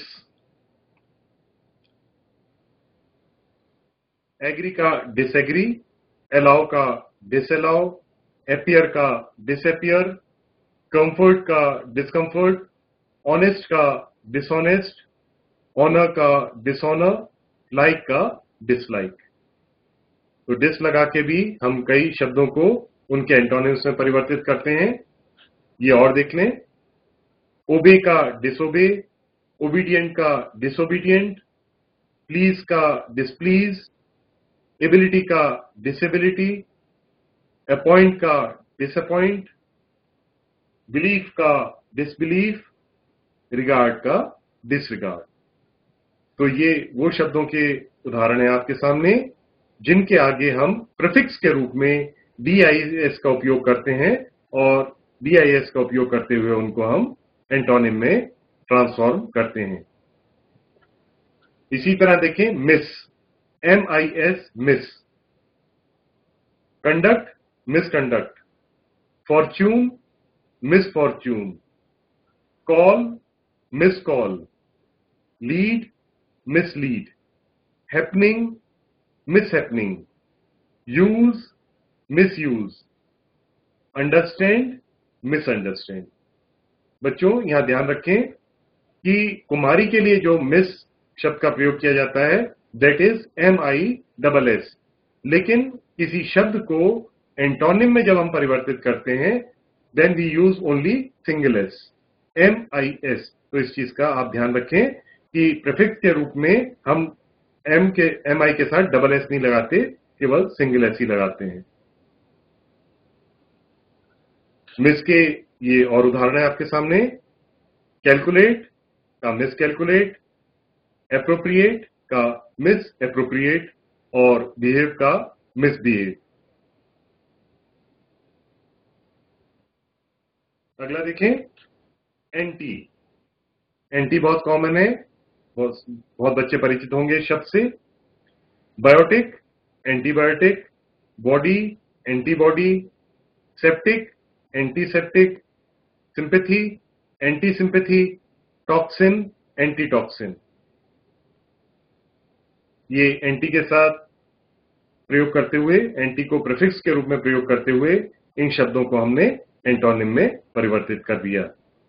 एग्री का डिसएग्री, अलाउ का डिसअलाउ, एपियर का डिसएपियर, कंफर्ट का डिसकंफर्ट, ऑनेस्ट का डिसऑनेस्ट, ऑनर का डिसऑनर, लाइक का डिसलाइक। तो डिस लगा के भी हम कई शब्दों को उनके एंटोनिम्स में परिवर्तित करते हैं। ये और देख लें, ओबे का डिसोबे, ओबीडियंट का डिसोबीडियंट, प्लीज का डिसप्लीज, एबिलिटी का डिसेबिलिटी, अपॉइंट का डिसअपॉइंट, बिलीफ का डिसबिलीफ, रिगार्ड का डिसरिगार्ड। तो ये वो शब्दों के उदाहरण है आपके सामने जिनके आगे हम प्रीफिक्स के रूप में डी आई एस का उपयोग करते हैं और डी आई एस का उपयोग करते हुए उनको हम एंटोनिम में ट्रांसफॉर्म करते हैं। इसी तरह देखें, mis, M I S, mis, conduct, misconduct, fortune, misfortune, call, miss call, lead, mislead, happening, mishappening, use, misuse, understand, misunderstand. बच्चों यहां ध्यान रखें कि कुमारी के लिए जो मिस शब्द का प्रयोग किया जाता है that is M I double S, लेकिन किसी शब्द को एंटोनिम में जब हम परिवर्तित करते हैं then we use only single S, M I S. तो इस चीज का आप ध्यान रखें कि प्रीफिक्स के रूप में हम एम के एम आई के साथ डबल एस नहीं लगाते, केवल सिंगल एस ही लगाते हैं। मिस के ये और उदाहरण है आपके सामने, कैलकुलेट का मिस कैलकुलेट, एप्रोप्रिएट का मिस एप्रोप्रिएट और बिहेव का मिस बिहेव। अगला देखें, एंटी। एंटी बहुत कॉमन है, बहुत बहुत बच्चे परिचित होंगे इस शब्द से। Biotic, antibiotic, body, antibody, septic, antiseptic, sympathy, anti sympathy, toxin, antitoxin. ये एंटी के साथ प्रयोग करते हुए, एंटी को प्रीफिक्स के रूप में प्रयोग करते हुए इन शब्दों को हमने एंटोनिम में परिवर्तित कर दिया।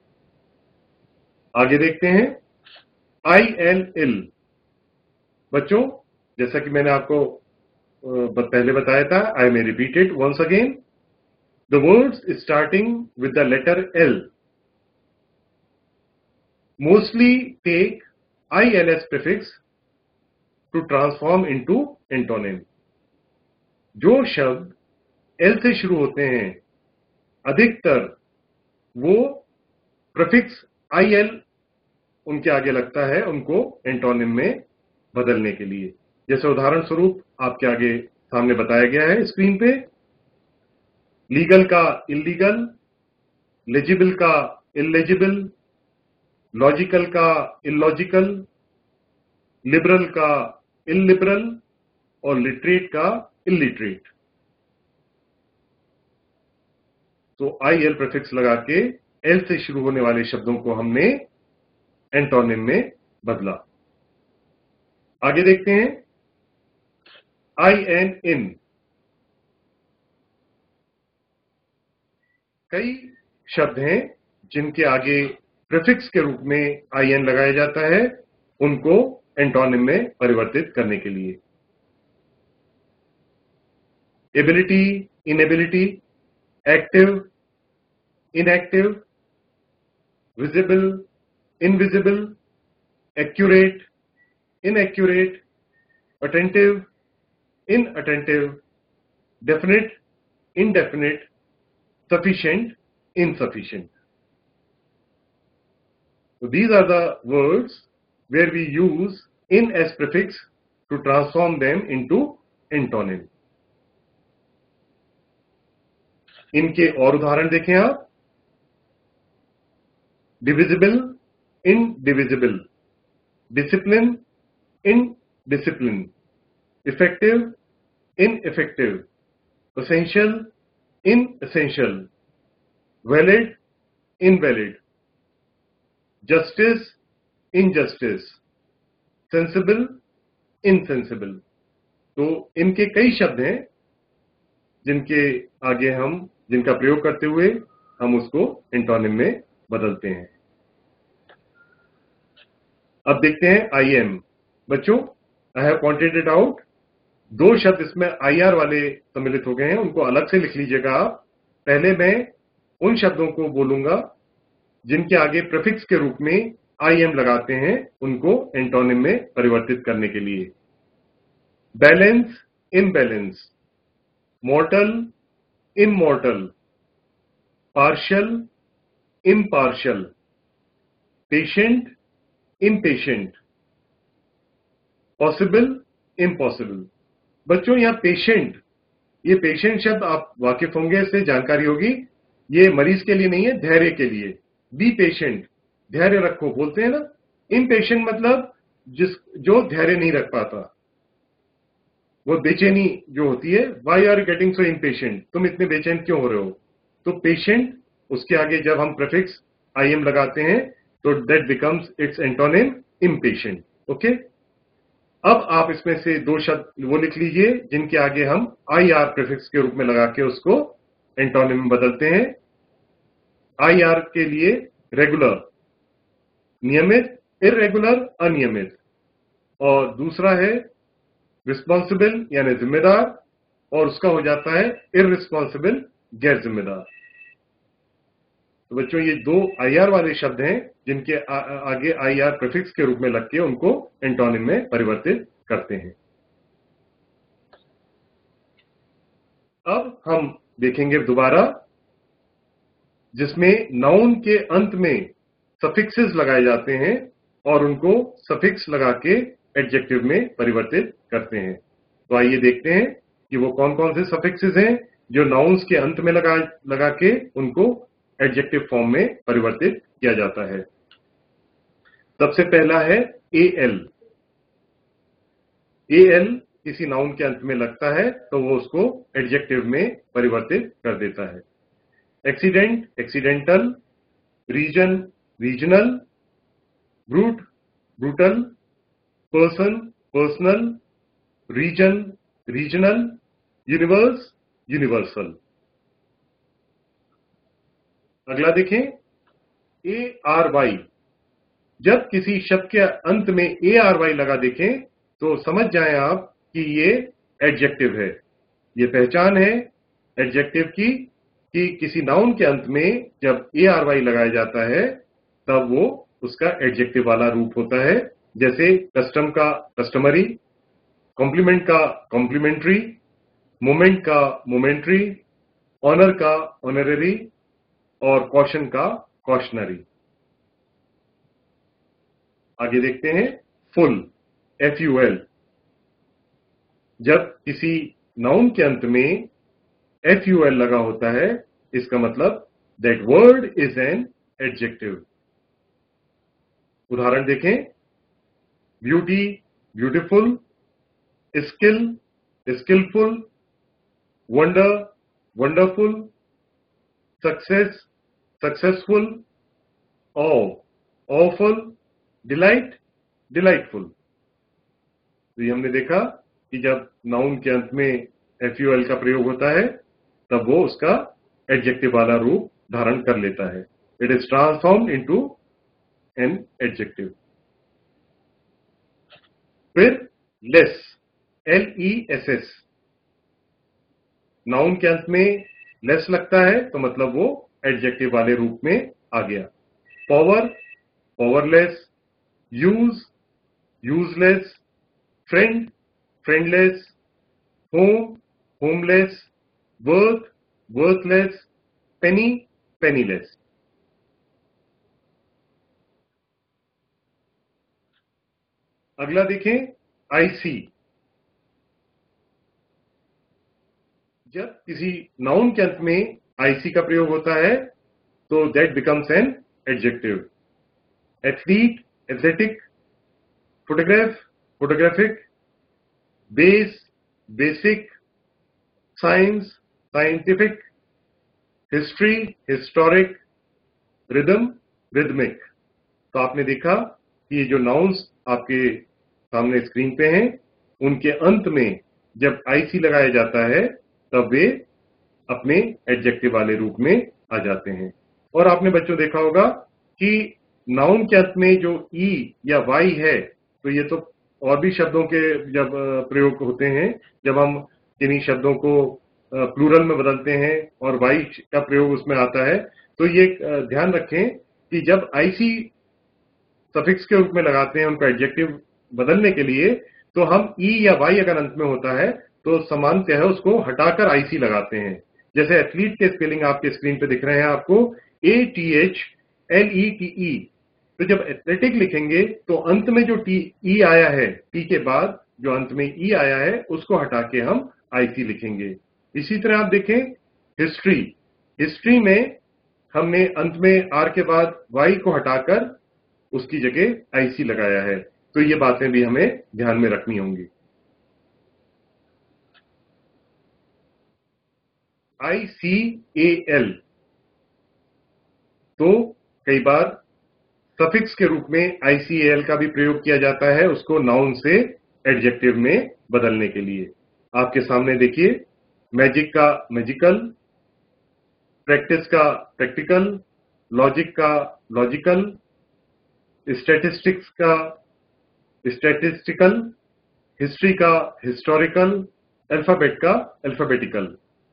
आगे देखते हैं, आई एल इल। बच्चों जैसा कि मैंने आपको पहले बताया था, I may repeat it once again, the words starting with the letter L mostly take I L S prefix to transform into antonym. जो शब्द एल से शुरू होते हैं अधिकतर वो प्रीफिक्स आई एल उनके आगे लगता है उनको एंटोनिम में बदलने के लिए। जैसे उदाहरण स्वरूप आपके आगे सामने बताया गया है स्क्रीन पे, लीगल का इलीगल, लेजिबल का इलेजिबल, लॉजिकल का इलॉजिकल, लिबरल का इलिबरल और लिटरेट का इलिटरेट। तो आई एल प्रीफिक्स लगा के एल से शुरू होने वाले शब्दों को हमने एंटोनिम में बदला। आगे देखते हैं, आई एन इन। कई शब्द हैं जिनके आगे प्रीफिक्स के रूप में आई एन लगाया जाता है, उनको एंटोनिम में परिवर्तित करने के लिए। Ability, inability, active, inactive, visible, invisible, accurate, inaccurate, attentive, inattentive, definite, indefinite, sufficient, insufficient. So these are the words where we use in as prefix to transform them into antonym. इनके और उदाहरण देखें आप, divisible, indivisible, discipline, indiscipline, effective, ineffective, essential, inessential, valid, invalid, justice, injustice, sensible, insensible. तो इनके कई शब्द हैं जिनके आगे हम जिनका प्रयोग करते हुए हम उसको एंटोनिम में बदलते हैं। अब देखते हैं आई एम। बच्चों, I have pointed it out, दो शब्द इसमें आई आर वाले सम्मिलित हो गए हैं, उनको अलग से लिख लीजिएगा आप। पहले मैं उन शब्दों को बोलूंगा जिनके आगे प्रीफिक्स के रूप में आई एम लगाते हैं, उनको एंटोनिम में परिवर्तित करने के लिए। Balance, imbalance, mortal, immortal, partial, impartial, patient, impatient, possible, impossible. बच्चों, यहां पेशेंट, ये पेशेंट शब्द आप वाकिफ होंगे, इससे जानकारी होगी, ये मरीज के लिए नहीं है, धैर्य के लिए। बी पेशेंट, धैर्य रखो बोलते हैं ना। इम्पेशेंट मतलब जिस जो धैर्य नहीं रख पाता, वो बेचैनी जो होती है, why are getting so impatient, तुम इतने बेचैन क्यों हो रहे हो। तो पेशेंट, उसके आगे जब हम प्रीफिक्स आई एम लगाते हैं तो that becomes its antonym impatient. Okay, अब आप इसमें से दो शब्द वो लिख लीजिए जिनके आगे हम आई आर प्रीफिक्स के रूप में लगा के उसको एंटोनिम में बदलते हैं। आई आर के लिए रेगुलर, नियमित, इररेगुलर, अनियमित, और दूसरा है रिस्पॉन्सिबल यानी जिम्मेदार, और उसका हो जाता है इररिस्पॉन्सिबल, गैर जिम्मेदार। तो बच्चों, ये दो आई आर वाले शब्द हैं जिनके आ, आगे आई आर प्रीफिक्स के रूप में लग के उनको एंटोनिम में परिवर्तित करते हैं। अब हम देखेंगे दोबारा जिसमें नाउन के अंत में सफिक्सेस लगाए जाते हैं और उनको सफिक्स लगा के एडजेक्टिव में परिवर्तित करते हैं। तो आइए देखते हैं कि वो कौन कौन से सफिक्सेस हैं जो नाउन्स के अंत में लगा लगा के उनको एडजेक्टिव फॉर्म में परिवर्तित किया जाता है। सबसे पहला है ए एल। ए एल किसी नाउन के अंत में लगता है तो वो उसको एडजेक्टिव में परिवर्तित कर देता है। Accident, accidental, reason, regional, brute, brutal, person, personal, reason, regional, universe, universal. अगला देखें, ए आर वाई। जब किसी शब्द के अंत में ए आर वाई लगा देखें तो समझ जाएं आप कि ये एडजेक्टिव है, ये पहचान है एडजेक्टिव की कि किसी नाउन के अंत में जब ए आर वाई लगाया जाता है तब वो उसका एडजेक्टिव वाला रूप होता है। जैसे कस्टम का कस्टमरी, कॉम्प्लीमेंट का कॉम्प्लीमेंट्री, मोमेंट का मोमेंट्री, ऑनर का ऑनररी और कॉशन का कॉशनरी। आगे देखते हैं, फुल। F U L. जब किसी नाउन के अंत में एफ यू एल लगा होता है, इसका मतलब that word is an adjective. उदाहरण देखें, beauty, beautiful, skill, skilful, wonder, wonderful, success, successful, awe, awful, delight, delightful. तो ये हमने देखा कि जब नाउन के अंत में एफ यू एल का प्रयोग होता है तब वो उसका एडजेक्टिव वाला रूप धारण कर लेता है। It is transformed into an adjective. फिर less, L E S S. Noun के अंत में लेस लगता है तो मतलब वो एडजेक्टिव वाले रूप में आ गया। Power, powerless, use, useless, friend, friendless, home, homeless, worth, worthless, penny, penniless. अगला देखें, आईसी। जब किसी नाउन के अंत में आईसी का प्रयोग होता है तो that becomes an adjective. Athlete, athletic, photograph, photographic, base, basic, science, scientific, history, historic, rhythm, rhythmic. तो आपने देखा कि ये जो नाउन्स आपके सामने स्क्रीन पे हैं, उनके अंत में जब आईसी लगाया जाता है तब वे अपने एडजेक्टिव वाले रूप में आ जाते हैं। और आपने बच्चों देखा होगा कि नाउन के अंत में जो ई या वाई है, तो ये तो और भी शब्दों के जब प्रयोग होते हैं, जब हम किन्हीं शब्दों को प्लूरल में बदलते हैं और वाई का प्रयोग उसमें आता है, तो ये ध्यान रखें कि जब आईसी सफिक्स के रूप में लगाते हैं उनको एडजेक्टिव बदलने के लिए, तो हम ई या वाई अगर अंत में होता है तो सामान्यतः उसको हटाकर आईसी लगाते हैं। जैसे एथलीट के स्पेलिंग आपके स्क्रीन पे दिख रहे हैं आपको, A T H L E T E. तो जब एथलेटिक लिखेंगे तो अंत में जो टी ई आया है, टी के बाद जो अंत में ई आया है उसको हटा के हम आईसी लिखेंगे। इसी तरह आप देखें, हिस्ट्री। हिस्ट्री में हमने अंत में आर के बाद वाई को हटाकर उसकी जगह आईसी लगाया है। तो ये बातें भी हमें ध्यान में रखनी होंगी। आई सी ए एल, तो कई बार सफिक्स के रूप में आई सी ए एल का भी प्रयोग किया जाता है उसको नाउन से एडजेक्टिव में बदलने के लिए। आपके सामने देखिए, मैजिक का मैजिकल, प्रैक्टिस का प्रैक्टिकल, लॉजिक का लॉजिकल, स्टैटिस्टिक्स का स्टैटिस्टिकल, हिस्ट्री का हिस्टोरिकल, अल्फाबेट का अल्फाबेटिकल।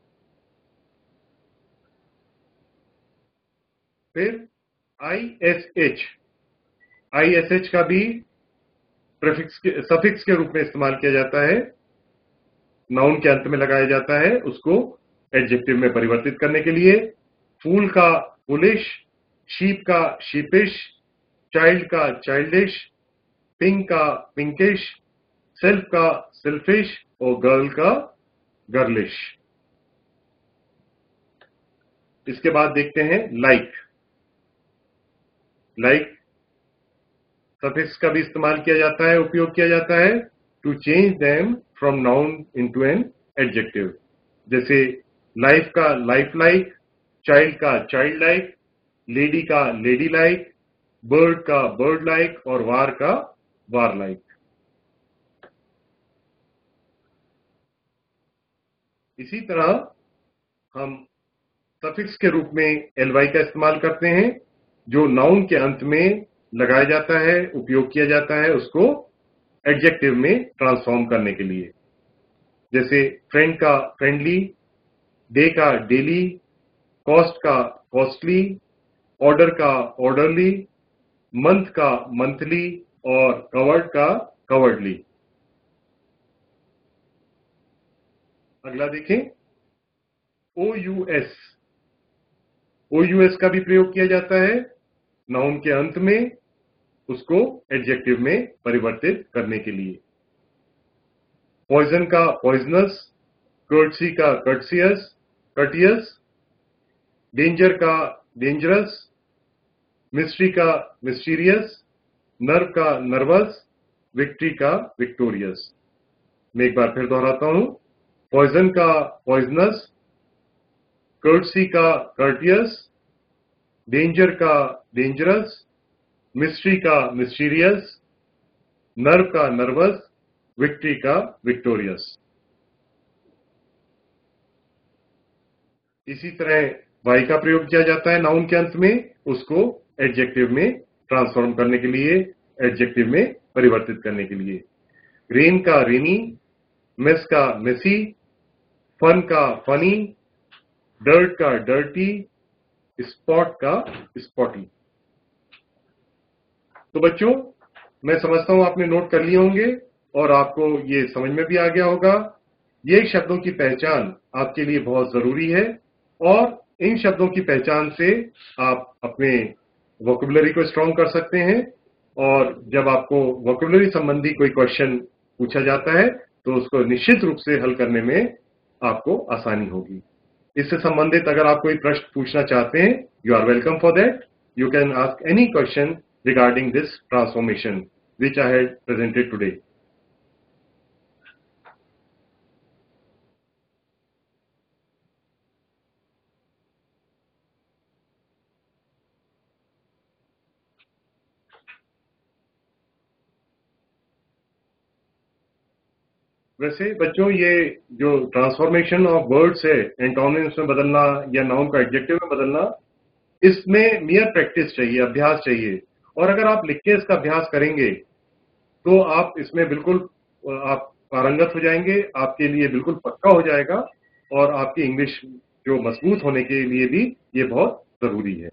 फिर I S H, I S H का भी प्रीफिक्स के सफिक्स के रूप में इस्तेमाल किया जाता है, नाउन के अंत में लगाया जाता है उसको एडजेक्टिव में परिवर्तित करने के लिए। फूल का फूलिश, शीप का शीपिश, चाइल्ड का चाइल्डिश, पिंक का पिंकिश, सेल्फ का सेल्फिश और गर्ल का गर्लिश। इसके बाद देखते हैं लाइक। लाइक सफिक्स का भी इस्तेमाल किया जाता है, उपयोग किया जाता है to change them from noun into an adjective. जैसे लाइफ का लाइफ लाइक, चाइल्ड का चाइल्ड लाइक, लेडी का लेडी लाइक, बर्ड का बर्ड लाइक और वार का वार लाइक। इसी तरह हम सफिक्स के रूप में एलवाई का इस्तेमाल करते हैं, जो नाउन के अंत में लगाया जाता है, उपयोग किया जाता है उसको एडजेक्टिव में ट्रांसफॉर्म करने के लिए। जैसे फ्रेंड का फ्रेंडली, डे का डेली, कॉस्ट का कॉस्टली, ऑर्डर का ऑर्डरली, मंथ का मंथली और कवर्ड का कवर्डली। अगला देखें, O U S. O U S का भी प्रयोग किया जाता है नाउन के अंत में उसको एडजेक्टिव में परिवर्तित करने के लिए। पॉइजन का पॉइजनस, कर्टसी का कर्टसियस कर्टियस, डेंजर का डेंजरस, मिस्ट्री का मिस्टीरियस, नर्व का नर्वस, विक्ट्री का विक्टोरियस। मैं एक बार फिर दोहराता हूं। पॉइजन का पॉइजनस, कर्टसी का कर्टियस, डेंजर का डेंजरस, मिस्ट्री का मिस्टीरियस, नर्व का नर्वस, विक्ट्री का विक्टोरियस। इसी तरह वाई का प्रयोग किया जाता है नाउन के अंत में, उसको एडजेक्टिव में ट्रांसफॉर्म करने के लिए, एडजेक्टिव में परिवर्तित करने के लिए। रेन का रेनी, मेस का मेसी, फन का फनी, डर्ट का डर्टी, स्पॉट का स्पॉटी। तो बच्चों, मैं समझता हूं आपने नोट कर लिए होंगे और आपको ये समझ में भी आ गया होगा। ये शब्दों की पहचान आपके लिए बहुत जरूरी है और इन शब्दों की पहचान से आप अपने वोकैबुलरी को स्ट्रॉन्ग कर सकते हैं और जब आपको वोकैबुलरी संबंधी कोई क्वेश्चन पूछा जाता है तो उसको निश्चित रूप से हल करने में आपको आसानी होगी। इससे संबंधित अगर आप कोई प्रश्न पूछना चाहते हैं, you are welcome for that. You can ask any question regarding this transformation which I had presented today. वैसे बच्चों, ये जो ट्रांसफॉर्मेशन ऑफ वर्ड्स है, एंटोनिम्स में बदलना या नाउन का एडजेक्टिव में बदलना, इसमें मियर प्रैक्टिस चाहिए, अभ्यास चाहिए। और अगर आप लिख के इसका अभ्यास करेंगे तो आप इसमें बिल्कुल आप पारंगत हो जाएंगे, आपके लिए बिल्कुल पक्का हो जाएगा और आपकी इंग्लिश जो मजबूत होने के लिए भी ये बहुत जरूरी है।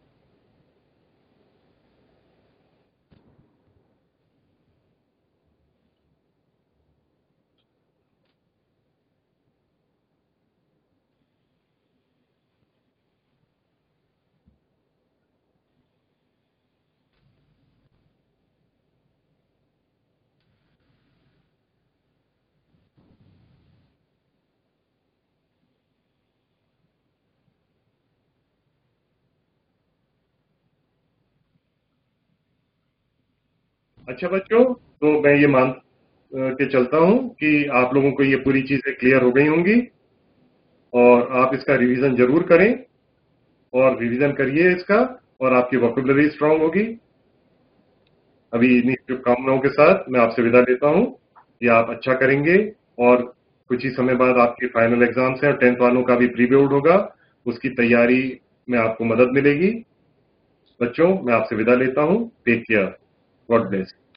अच्छा बच्चों, तो मैं ये मान के चलता हूं कि आप लोगों को ये पूरी चीजें क्लियर हो गई होंगी और आप इसका रिवीजन जरूर करें और रिवीजन करिए इसका और आपकी वोकैबुलरी स्ट्रांग होगी। अभी इन्हीं शुभकामनाओं के साथ मैं आपसे विदा लेता हूं कि आप अच्छा करेंगे और कुछ ही समय बाद आपके फाइनल एग्जाम्स हैं और टेंथ वालों का भी प्री बोर्ड होगा, उसकी तैयारी में आपको मदद मिलेगी। बच्चों, मैं आपसे विदा लेता हूं। Take care. God bless.